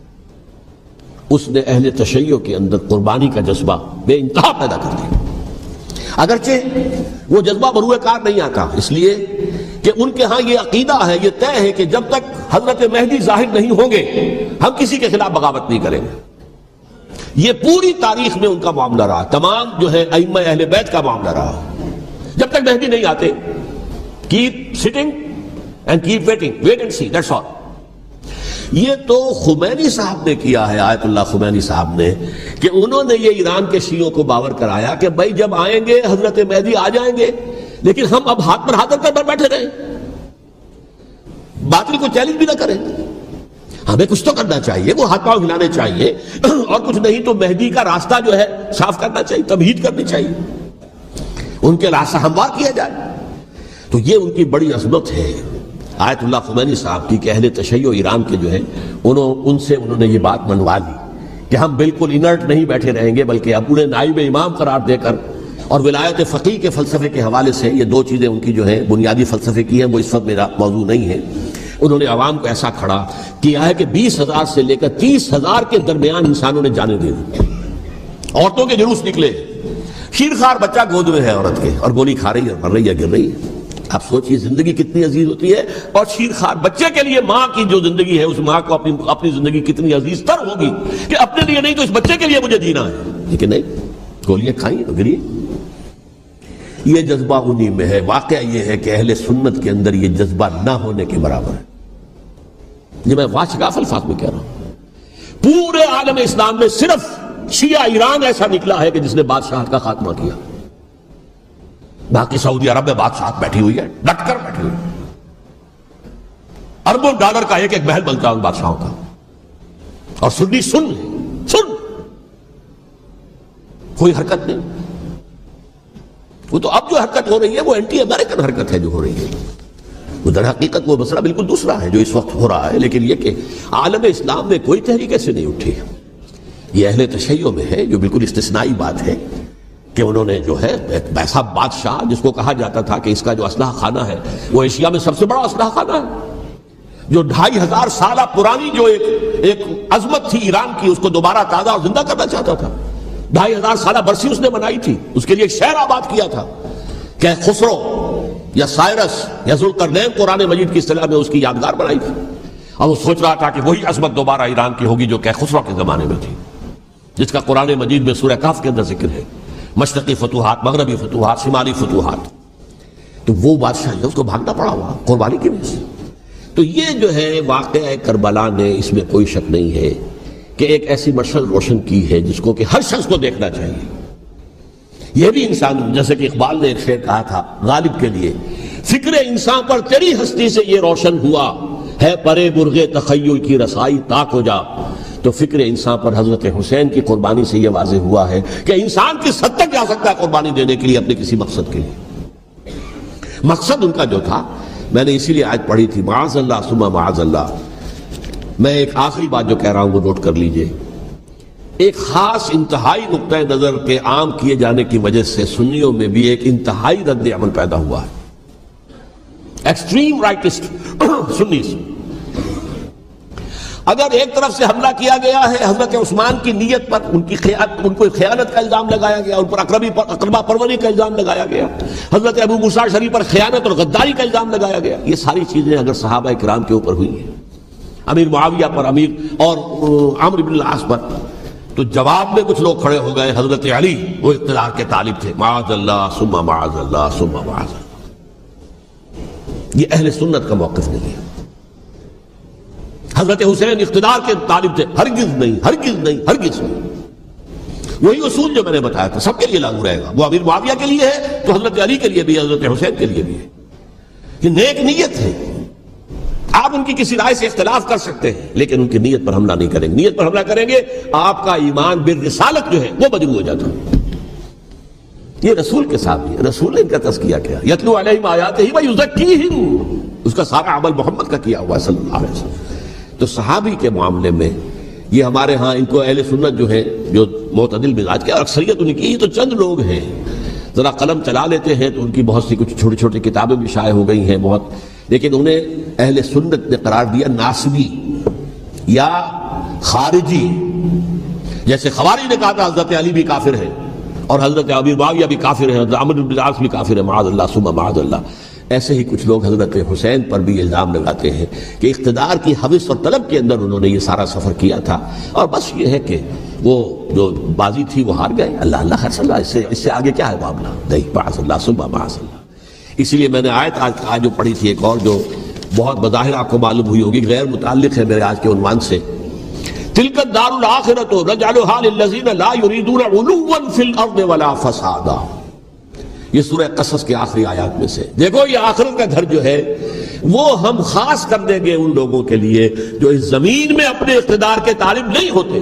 اس نے اہل تشیع کے اندر قربانی کا جذبہ بے انتہا پیدا کر دیا، اگرچہ وہ جذبہ بروئے کار نہیں آتا، اس لیے کہ ان کے ہاں یہ عقیدہ ہے، یہ طے ہے کہ جب تک حضرت مہدی ظاہر نہیں ہوں گے ہم کسی کے خلاف بغاوت نہیں کریں گے۔ یہ پوری تاریخ میں ان کا معاملہ رہا، تمام جو ہے ائمہ اہل بیت کا معاملہ رہا، جب تک مہدی نہیں آتے keep sitting and keep waiting, wait and see, that's all. یہ تو خمینی صاحب نے کیا ہے، آیت اللہ خمینی صاحب نے، کہ انہوں نے یہ ایران کے شیعوں کو باور کرایا کہ بھائی جب آئیں گے حضرت مہدی آ جائیں گے، لیکن ہم اب ہاتھ پر ہاتھ رکھ کر بیٹھے رہیں، باطل کو چیلنج بھی نہ کریں، ہمیں کچھ تو کرنا چاہیے، وہ ہاتھ پاؤں ہلانے چاہیے، اور کچھ نہیں تو مہدی کا راستہ جو ہے صاف کرنا چاہیے، تمہید کرنی چاہیے، ان کے راستہ ہموار کیا جائے۔ تو یہ ان کی بڑی عظمت ہے آیت اللہ خمینی صاحب کی کہ اہل تشیع ایران کے جو ہے انہوں ان سے انہوں نے یہ بات منوا لی کہ ہم بالکل انرٹ نہیں بیٹھے رہیں گے، بلکہ اب انہیں نائب امام قرار دے کر اور ولایت فقیہ کے فلسفے کے حوالے سے، یہ دو چیزیں ان کی جو ہیں بنیادی فلسفے کی ہیں، وہ اس وقت میرا موضوع نہیں ہے، انہوں نے عوام کو ایسا کھڑا کیا ہے کہ بیس ہزار سے لے کر تیس ہزار کے درمیان انسانوں نے جانے دے دی، عورتوں کے جلوس نکلے، شیرخوار بچہ گود میں ہے عورت کے اور گولی کھا رہی ہے، مر رہی ہے، گر رہی ہے۔ آپ سوچئے زندگی کتنی عزیز ہوتی ہے، اور شیرخوار بچے کے لیے ماں کی جو زندگی ہے اس ماں کو اپنی اپنی زندگی کتنی عزیز تر ہوگی کہ اپنے لیے نہیں تو اس بچے کے لیے مجھے جینا ہے، لیکن نہیں، گولیاں کھائیں اور گری۔ یہ جذبہ انہی میں ہے۔ واقعہ یہ ہے کہ اہل سنت کے اندر یہ جذبہ نہ ہونے کے برابر ہے، یہ میں واشگاف الفاظ میں کہہ رہا ہوں۔ پورے عالم اسلام میں صرف شیعہ ایران ایسا نکلا ہے کہ جس نے بادشاہت کا خاتمہ کیا. باقی سعودی عرب میں بادشاہت بیٹھی ہوئی ہے، ڈٹ کر بیٹھی ہوئی ہے. اربوں ڈالر کا ایک ایک محل بنتا ہے ان بادشاہوں کا، اور سنی سن سن کوئی حرکت نہیں. وہ تو اب جو حرکت ہو رہی ہے وہ اینٹی امریکن حرکت ہے جو ہو رہی ہے. وہ در حقیقت وہ مسئلہ بالکل دوسرا ہے جو اس وقت ہو رہا ہے. لیکن یہ کہ عالم اسلام میں کوئی تحریک ایسے نہیں اٹھی. یہ اہل تشیع میں ہے، جو بالکل استثنائی بات ہے کہ انہوں نے جو ہے ایک ایسا بادشاہ جس کو کہا جاتا تھا کہ اس کا جو اسلحہ خانہ ہے وہ ایشیا میں سب سے بڑا اسلحہ خانہ ہے، جو ڈھائی ہزار سالہ پرانی جو ایک ایک عظمت تھی ایران کی اس کو دوبارہ تازہ اور زندہ کرنا چاہتا تھا. ڈھائی ہزار سالہ برسی اس نے بنائی تھی، اس کے لیے ایک شہر آباد کیا تھا کہ خسرو یا سائرس یا ذوالقرنین قرآن مجید کی اصطلاح میں اس کی یادگار بنائی تھی. اور وہ سوچ رہا تھا کہ وہی عظمت دوبارہ ایران کی ہوگی جو کہ خسرو کے زمانے میں تھی، جس کا قرآن مجید میں سورہ کہف کے اندر ذکر ہے. مشرقی فتوحات، مغربی فتوحات، شمالی فتوحات. تو وہ بادشاہ ہے اس کو بھاگنا پڑا ہوا قربانی کی وجہ سے. تو یہ جو ہے واقعہ کربلا نے، اس میں کوئی شک نہیں ہے کہ ایک ایسی مشعل روشن کی ہے جس کو کہ ہر شخص کو دیکھنا چاہیے. یہ بھی انسان، جیسے کہ اقبال نے ایک شعر کہا تھا غالب کے لیے، فکر انسان پر تیری ہستی سے یہ روشن ہوا ہے پرے مرغ تخیل کی رسائی تاک ہو جا. تو فکر انسان پر حضرت حسین کی قربانی سے یہ واضح ہوا ہے کہ انسان کس حد تک جا سکتا ہے قربانی دینے کے لیے اپنے کسی مقصد کے لیے. مقصد ان کا جو تھا، میں نے اسی لیے آیت پڑھی تھی، معاذ اللہ ثم معاذ اللہ. میں ایک آخری بات جو کہہ رہا ہوں وہ نوٹ کر لیجئے. ایک خاص انتہائی نقطۂ نظر کے عام کیے جانے کی وجہ سے سنیوں میں بھی ایک انتہائی رد عمل پیدا ہوا ہے. Extreme rightist Sunnis. اگر ایک طرف سے حملہ کیا گیا ہے حضرت عثمان کی نیت پر، ان کی خیانت، ان کو خیانت کا الزام لگایا گیا، ان پر اقربی پر اقربا پروری کا الزام لگایا گیا، حضرت ابو موسیٰ شریف پر خیانت اور غداری کا الزام لگایا گیا. یہ ساری چیزیں اگر صحابہ کرام کے اوپر ہوئی ہیں، امیر معاویہ پر، امیر اور عمرو بن العاص پر، تو جواب میں کچھ لوگ کھڑے ہو گئے. حضرت علی وہ اقتدار کے طالب تھے، معاذ اللہ ثم معاذ اللہ ثم معاذ اللہ. یہ اہل سنت کا موقف نہیں ہے. حضرت حسین اقتدار کے طالب تھے، ہرگز نہیں، ہرگز نہیں، ہرگز نہیں. وہی اصول جو میں نے بتایا تھا سب کے لیے لاگو رہے گا. وہ امیر معاویہ کے لیے ہے تو حضرت علی کے لیے بھی، حضرت حسین کے لیے بھی ہے. یہ نیک نیت ہے. آپ ان کی کسی رائے سے اختلاف کر سکتے ہیں لیکن ان کی نیت پر حملہ نہیں کریں گے. نیت پر حملہ کریں گے آپ کا ایمان بالرسالت جو ہے وہ مجروح ہو جاتا ہے. یہ رسول کے ساتھ بھی رسول نے ان کا تزکیہ کیا، یتلو علیہم آیاتہ ویزکیہم، اس کا سارا عمل محمد کا کیا ہوا ہے صلی اللہ علیہ وسلم. تو صحابی کے معاملے میں یہ ہمارے ہاں ان کو اہل سنت جو ہے جو معتدل مزاج کے، اور اکثریت ان کی، یہ تو چند لوگ ہیں ذرا قلم چلا لیتے ہیں تو ان کی بہت سی کچھ چھوٹی چھوٹی کتابیں بھی شائع ہو گئی ہیں بہت، لیکن انہیں اہل سنت نے قرار دیا ناسبی یا خارجی. جیسے خوارج نے کہا تھا حضرت علی بھی کافر ہے اور حضرت ابی معاویہ بھی کافر ہے، حضرت عمرو بن العاص بھی کافر ہے، معاذ اللہ ثم معاذ اللہ. ایسے ہی کچھ لوگ حضرت حسین پر بھی الزام لگاتے ہیں کہ اقتدار کی حوث اور طلب کے اندر انہوں نے یہ سارا سفر کیا تھا، اور بس یہ ہے کہ وہ جو بازی تھی وہ ہار گئے. اللہ اللہ خیر صلی اللہ، اس سے اس سے آگے کیا ہے معاملہ؟ نہیں، معاذ اللہ ثم معاذ اللہ. اسی لیے میں نے آیت آج آج جو پڑھی تھی ایک اور جو بہت بظاہر آپ کو معلوم ہوئی ہوگی، غیر متعلق ہے میرے آج کے عنوان سے، تلک الدار الآخرۃ نجعلھا للذین لا یریدون علوا فی الارض ولا فسادا. یہ سورہ قصص کے آخری آیات میں سے. دیکھو یہ آخرت کا گھر جو ہے وہ ہم خاص کر دیں گے ان لوگوں کے لیے جو اس زمین میں اپنے اقتدار کے طالب نہیں ہوتے.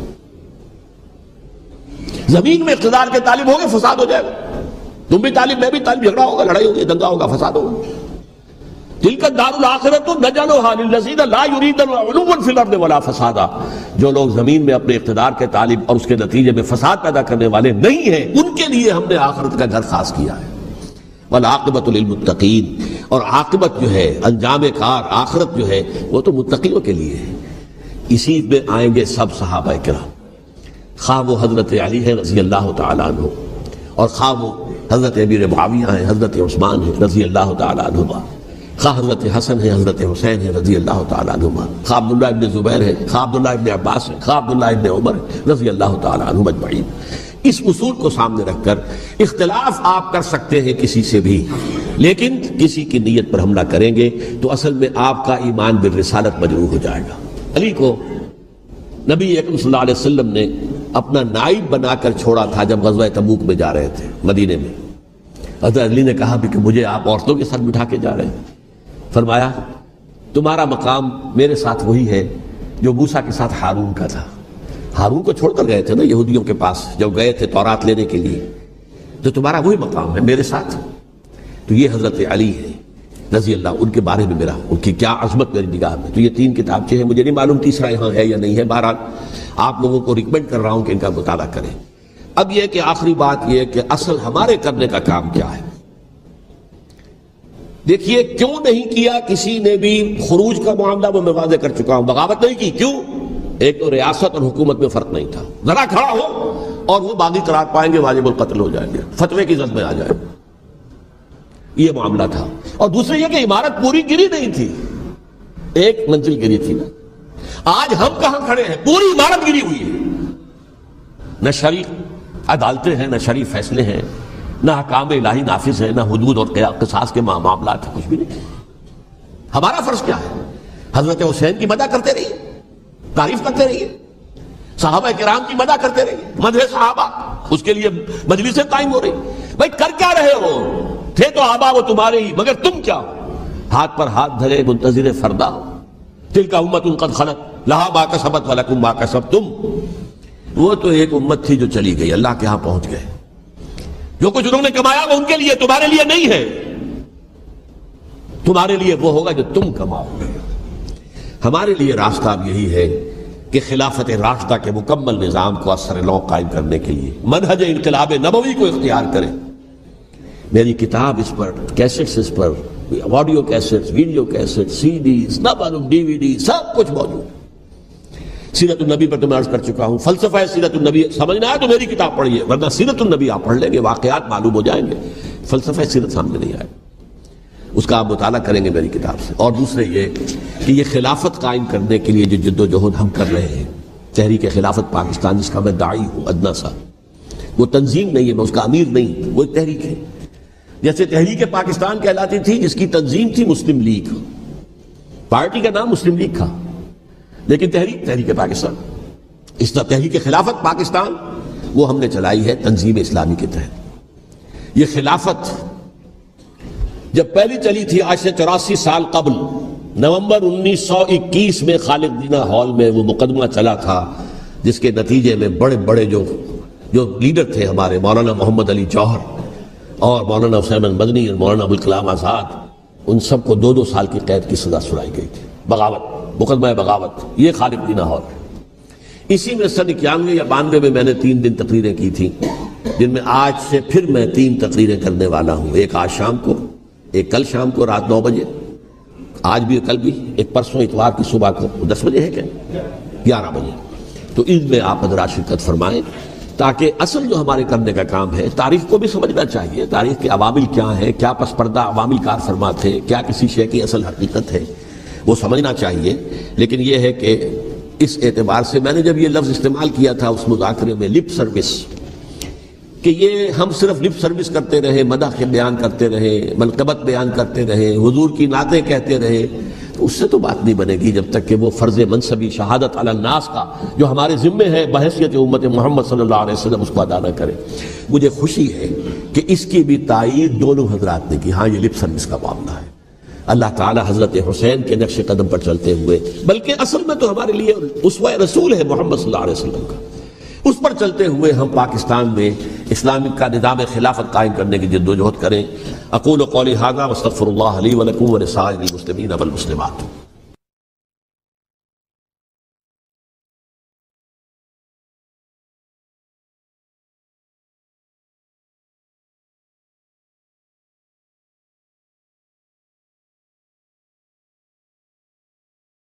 زمین میں اقتدار کے طالب ہو گے فساد ہو جائے گا. تم بھی طالب، میں بھی طالب، جھگڑا ہوگا، لڑائی ہوگی، دنگا ہوگا، فساد ہوگا. تلک الدار الآخرۃ نجعلھا للذین لا یریدون علوا فی الارض ولا فسادا. جو لوگ زمین میں اپنے اقتدار کے طالب اور اس کے نتیجے میں فساد پیدا کرنے والے نہیں ہیں ان کے لیے ہم نے آخرت کا گھر خاص کیا ہے. والعاقبۃ للمتقین، اور عاقبت جو ہے، انجام کار، آخرت جو ہے وہ تو متقیوں کے لیے ہے. اسی میں آئیں گے سب صحابہ کرام، خواہ وہ حضرت علی ہے رضی اللہ تعالیٰ عنہ، اور خواہ وہ حضرت امیر معاویہ ہیں، حضرت عثمان ہیں رضی اللہ تعالیٰ عنہ، خواہ حضرت حسن ہے، حضرت حسین ہے رضی اللہ تعالیٰ عنہما، خواہ عبداللہ ابن زبیر ہے، خواہ عبداللہ ابن عباس ہے، خواہ عبداللہ ابن عمر ہے رضی اللہ تعالیٰ عنہم اجمعین. اس اصول کو سامنے رکھ کر اختلاف آپ کر سکتے ہیں کسی سے بھی، لیکن کسی کی نیت پر حملہ کریں گے تو اصل میں آپ کا ایمان بالرسالت مجروح ہو جائے گا. علی کو نبی اکرم صلی اللہ علیہ وسلم نے اپنا نائب بنا کر چھوڑا تھا جب غزوہ تبوک میں جا رہے تھے مدینے میں. حضرت علی نے کہا بھی کہ مجھے آپ عورتوں کے ساتھ بٹھا کے جا رہے ہیں. فرمایا تمہارا مقام میرے ساتھ وہی ہے جو موسیٰ کے ساتھ ہارون کا تھا. ہارون کو چھوڑ کر گئے تھے نا یہودیوں کے پاس جب گئے تھے تورات لینے کے لیے, تو تمہارا وہی مقام ہے میرے ساتھ. تو یہ حضرت علی ہے رضی اللہ, ان کے بارے میں میرا ان کی کیا عظمت میری نگاہ میں. تو یہ تین کتابچے ہیں, مجھے نہیں معلوم تیسرا یہاں ہے یا نہیں ہے, بہرحال آپ لوگوں کو ریکمینڈ کر رہا ہوں کہ ان کا مطالعہ کریں. اب یہ کہ آخری بات یہ کہ اصل ہمارے کرنے کا کام کیا ہے. دیکھیے کیوں نہیں کیا کسی نے بھی خروج کا معاملہ وہ میں واضح کر چکا ہوں, بغاوت نہیں کی. کیوں؟ ایک تو ریاست اور حکومت میں فرق نہیں تھا, ذرا کھڑا ہو اور وہ باغی قرار پائیں گے, واجب القتل ہو جائیں گے, فتوے کی زد میں آ جائیں گے, یہ معاملہ تھا. اور دوسرے یہ کہ عمارت پوری گری نہیں تھی, ایک منزل گری تھی نا. آج ہم کہاں کھڑے ہیں؟ پوری عمارت گری ہوئی ہے. نہ شرعی عدالتیں ہیں, نہ شرعی فیصلے ہیں, نہ احکام الہی نافذ ہیں, نہ حدود اور قصاص کے معاملات ہیں, کچھ بھی نہیں. ہمارا فرض کیا ہے؟ حضرت حسین کی مدح کرتے رہیے, تعریف کرتے رہیے, صحابہ کرام کی مدح کرتے رہیے, مدح صحابہ, اس کے لیے مجلسیں قائم ہو رہی. بھائی کر کیا رہے ہو؟ تھے تو آبا وہ تمہارے ہی, مگر تم کیا ہاتھ پر ہاتھ دھرے منتظر فردا. تلک امت قد خلت لہا ما کسبت ولکم ما کسبتم. وہ تو ایک امت تھی جو چلی گئی, اللہ کے ہاں پہنچ گئے. جو کچھ انہوں نے کمایا وہ ان کے لیے, تمہارے لیے نہیں ہے. تمہارے لیے وہ ہوگا جو تم کماؤ گے. ہمارے لیے راستہ اب یہی ہے کہ خلافت راشدہ کے مکمل نظام کو اثر نو قائم کرنے کے لیے منہج انقلاب نبوی کو اختیار کریں. میری کتاب اس پر, کیسٹس اس پر, audio cassettes, video cassettes, CDs, نہ معلوم ڈی وی ڈی, سب کچھ موجود. سیرت النبی پر تو میں عرض کر چکا ہوں, فلسفہ سیرت النبی سمجھنا ہے تو میری کتاب پڑھیے, ورنہ سیرت النبی آپ پڑھ لیں گے, واقعات معلوم ہو جائیں گے, فلسفہ سیرت سامنے نہیں آئے, اس کا آپ مطالعہ کریں گے میری کتاب سے. اور دوسرے یہ کہ یہ خلافت قائم کرنے کے لیے جو جد و جہد ہم کر رہے ہیں, تحریک خلافت پاکستان جس کا میں داعی ہوں ادنا سا, وہ تنظیم نہیں ہے, میں اس کا امیر نہیں, وہ ایک تحریک ہے. جیسے تحریک پاکستان کہلاتی تھی جس کی تنظیم تھی مسلم لیگ, پارٹی کا نام مسلم لیگ تھا, لیکن تحریک تحریک پاکستان. اس طرح تحریک خلافت پاکستان وہ ہم نے چلائی ہے تنظیم اسلامی کے تحت. یہ خلافت جب پہلی چلی تھی آج سے چوراسی سال قبل, نومبر انیس سو اکیس میں خالد دینا ہال میں وہ مقدمہ چلا تھا, جس کے نتیجے میں بڑے بڑے جو جو لیڈر تھے ہمارے, مولانا محمد علی جوہر اور مولانا حسین مدنی اور مولانا ابوالکلام آزاد, ان سب کو دو دو سال کی قید کی سزا سنائی گئی تھی. بغاوت, مقدمہ بغاوت, یہ خالد دینا ہال. اسی میں سن اکیانوے یا بانوے میں میں نے تین دن تقریریں کی تھیں, جن میں آج سے پھر میں تین تقریریں کرنے والا ہوں. ایک آج شام کو, ایک کل شام کو رات نو بجے, آج بھی کل بھی, ایک پرسوں اتوار کی صبح کو دس بجے ہے کیا گیارہ بجے. تو ان میں آپ حضرات شرکت فرمائیں, تاکہ اصل جو ہمارے کرنے کا کام ہے, تاریخ کو بھی سمجھنا چاہیے, تاریخ کے عوامل کیا ہیں, کیا پس پردہ عوامل کار فرما تھے, کیا کسی شے کی اصل حقیقت ہے, وہ سمجھنا چاہیے. لیکن یہ ہے کہ اس اعتبار سے میں نے جب یہ لفظ استعمال کیا تھا اس مذاکرے میں, لپ سروس, کہ یہ ہم صرف لپ سروس کرتے رہے, مدح کے بیان کرتے رہے, منقبت بیان کرتے رہے, حضور کی نعتیں کہتے رہے, تو اس سے تو بات نہیں بنے گی جب تک کہ وہ فرض منصبی شہادت علی الناس کا جو ہمارے ذمے ہے بحیثیت امت محمد صلی اللہ علیہ وسلم, اس کو ادا نہ کرے. مجھے خوشی ہے کہ اس کی بھی تائید دونوں حضرات نے کی. ہاں یہ لپ سروس کا معاملہ ہے. اللہ تعالی حضرت حسین کے نقش قدم پر چلتے ہوئے, بلکہ اصل میں تو ہمارے لیے اسوہ رسول ہے محمد صلی اللہ علیہ وسلم کا, اس پر چلتے ہوئے ہم پاکستان میں اسلامی کا نظام خلافت قائم کرنے کی جد و جہد کریں. اقول قولی ھذا واستغفر اللہ لی ولکم ولسائر المسلمین والمسلمات.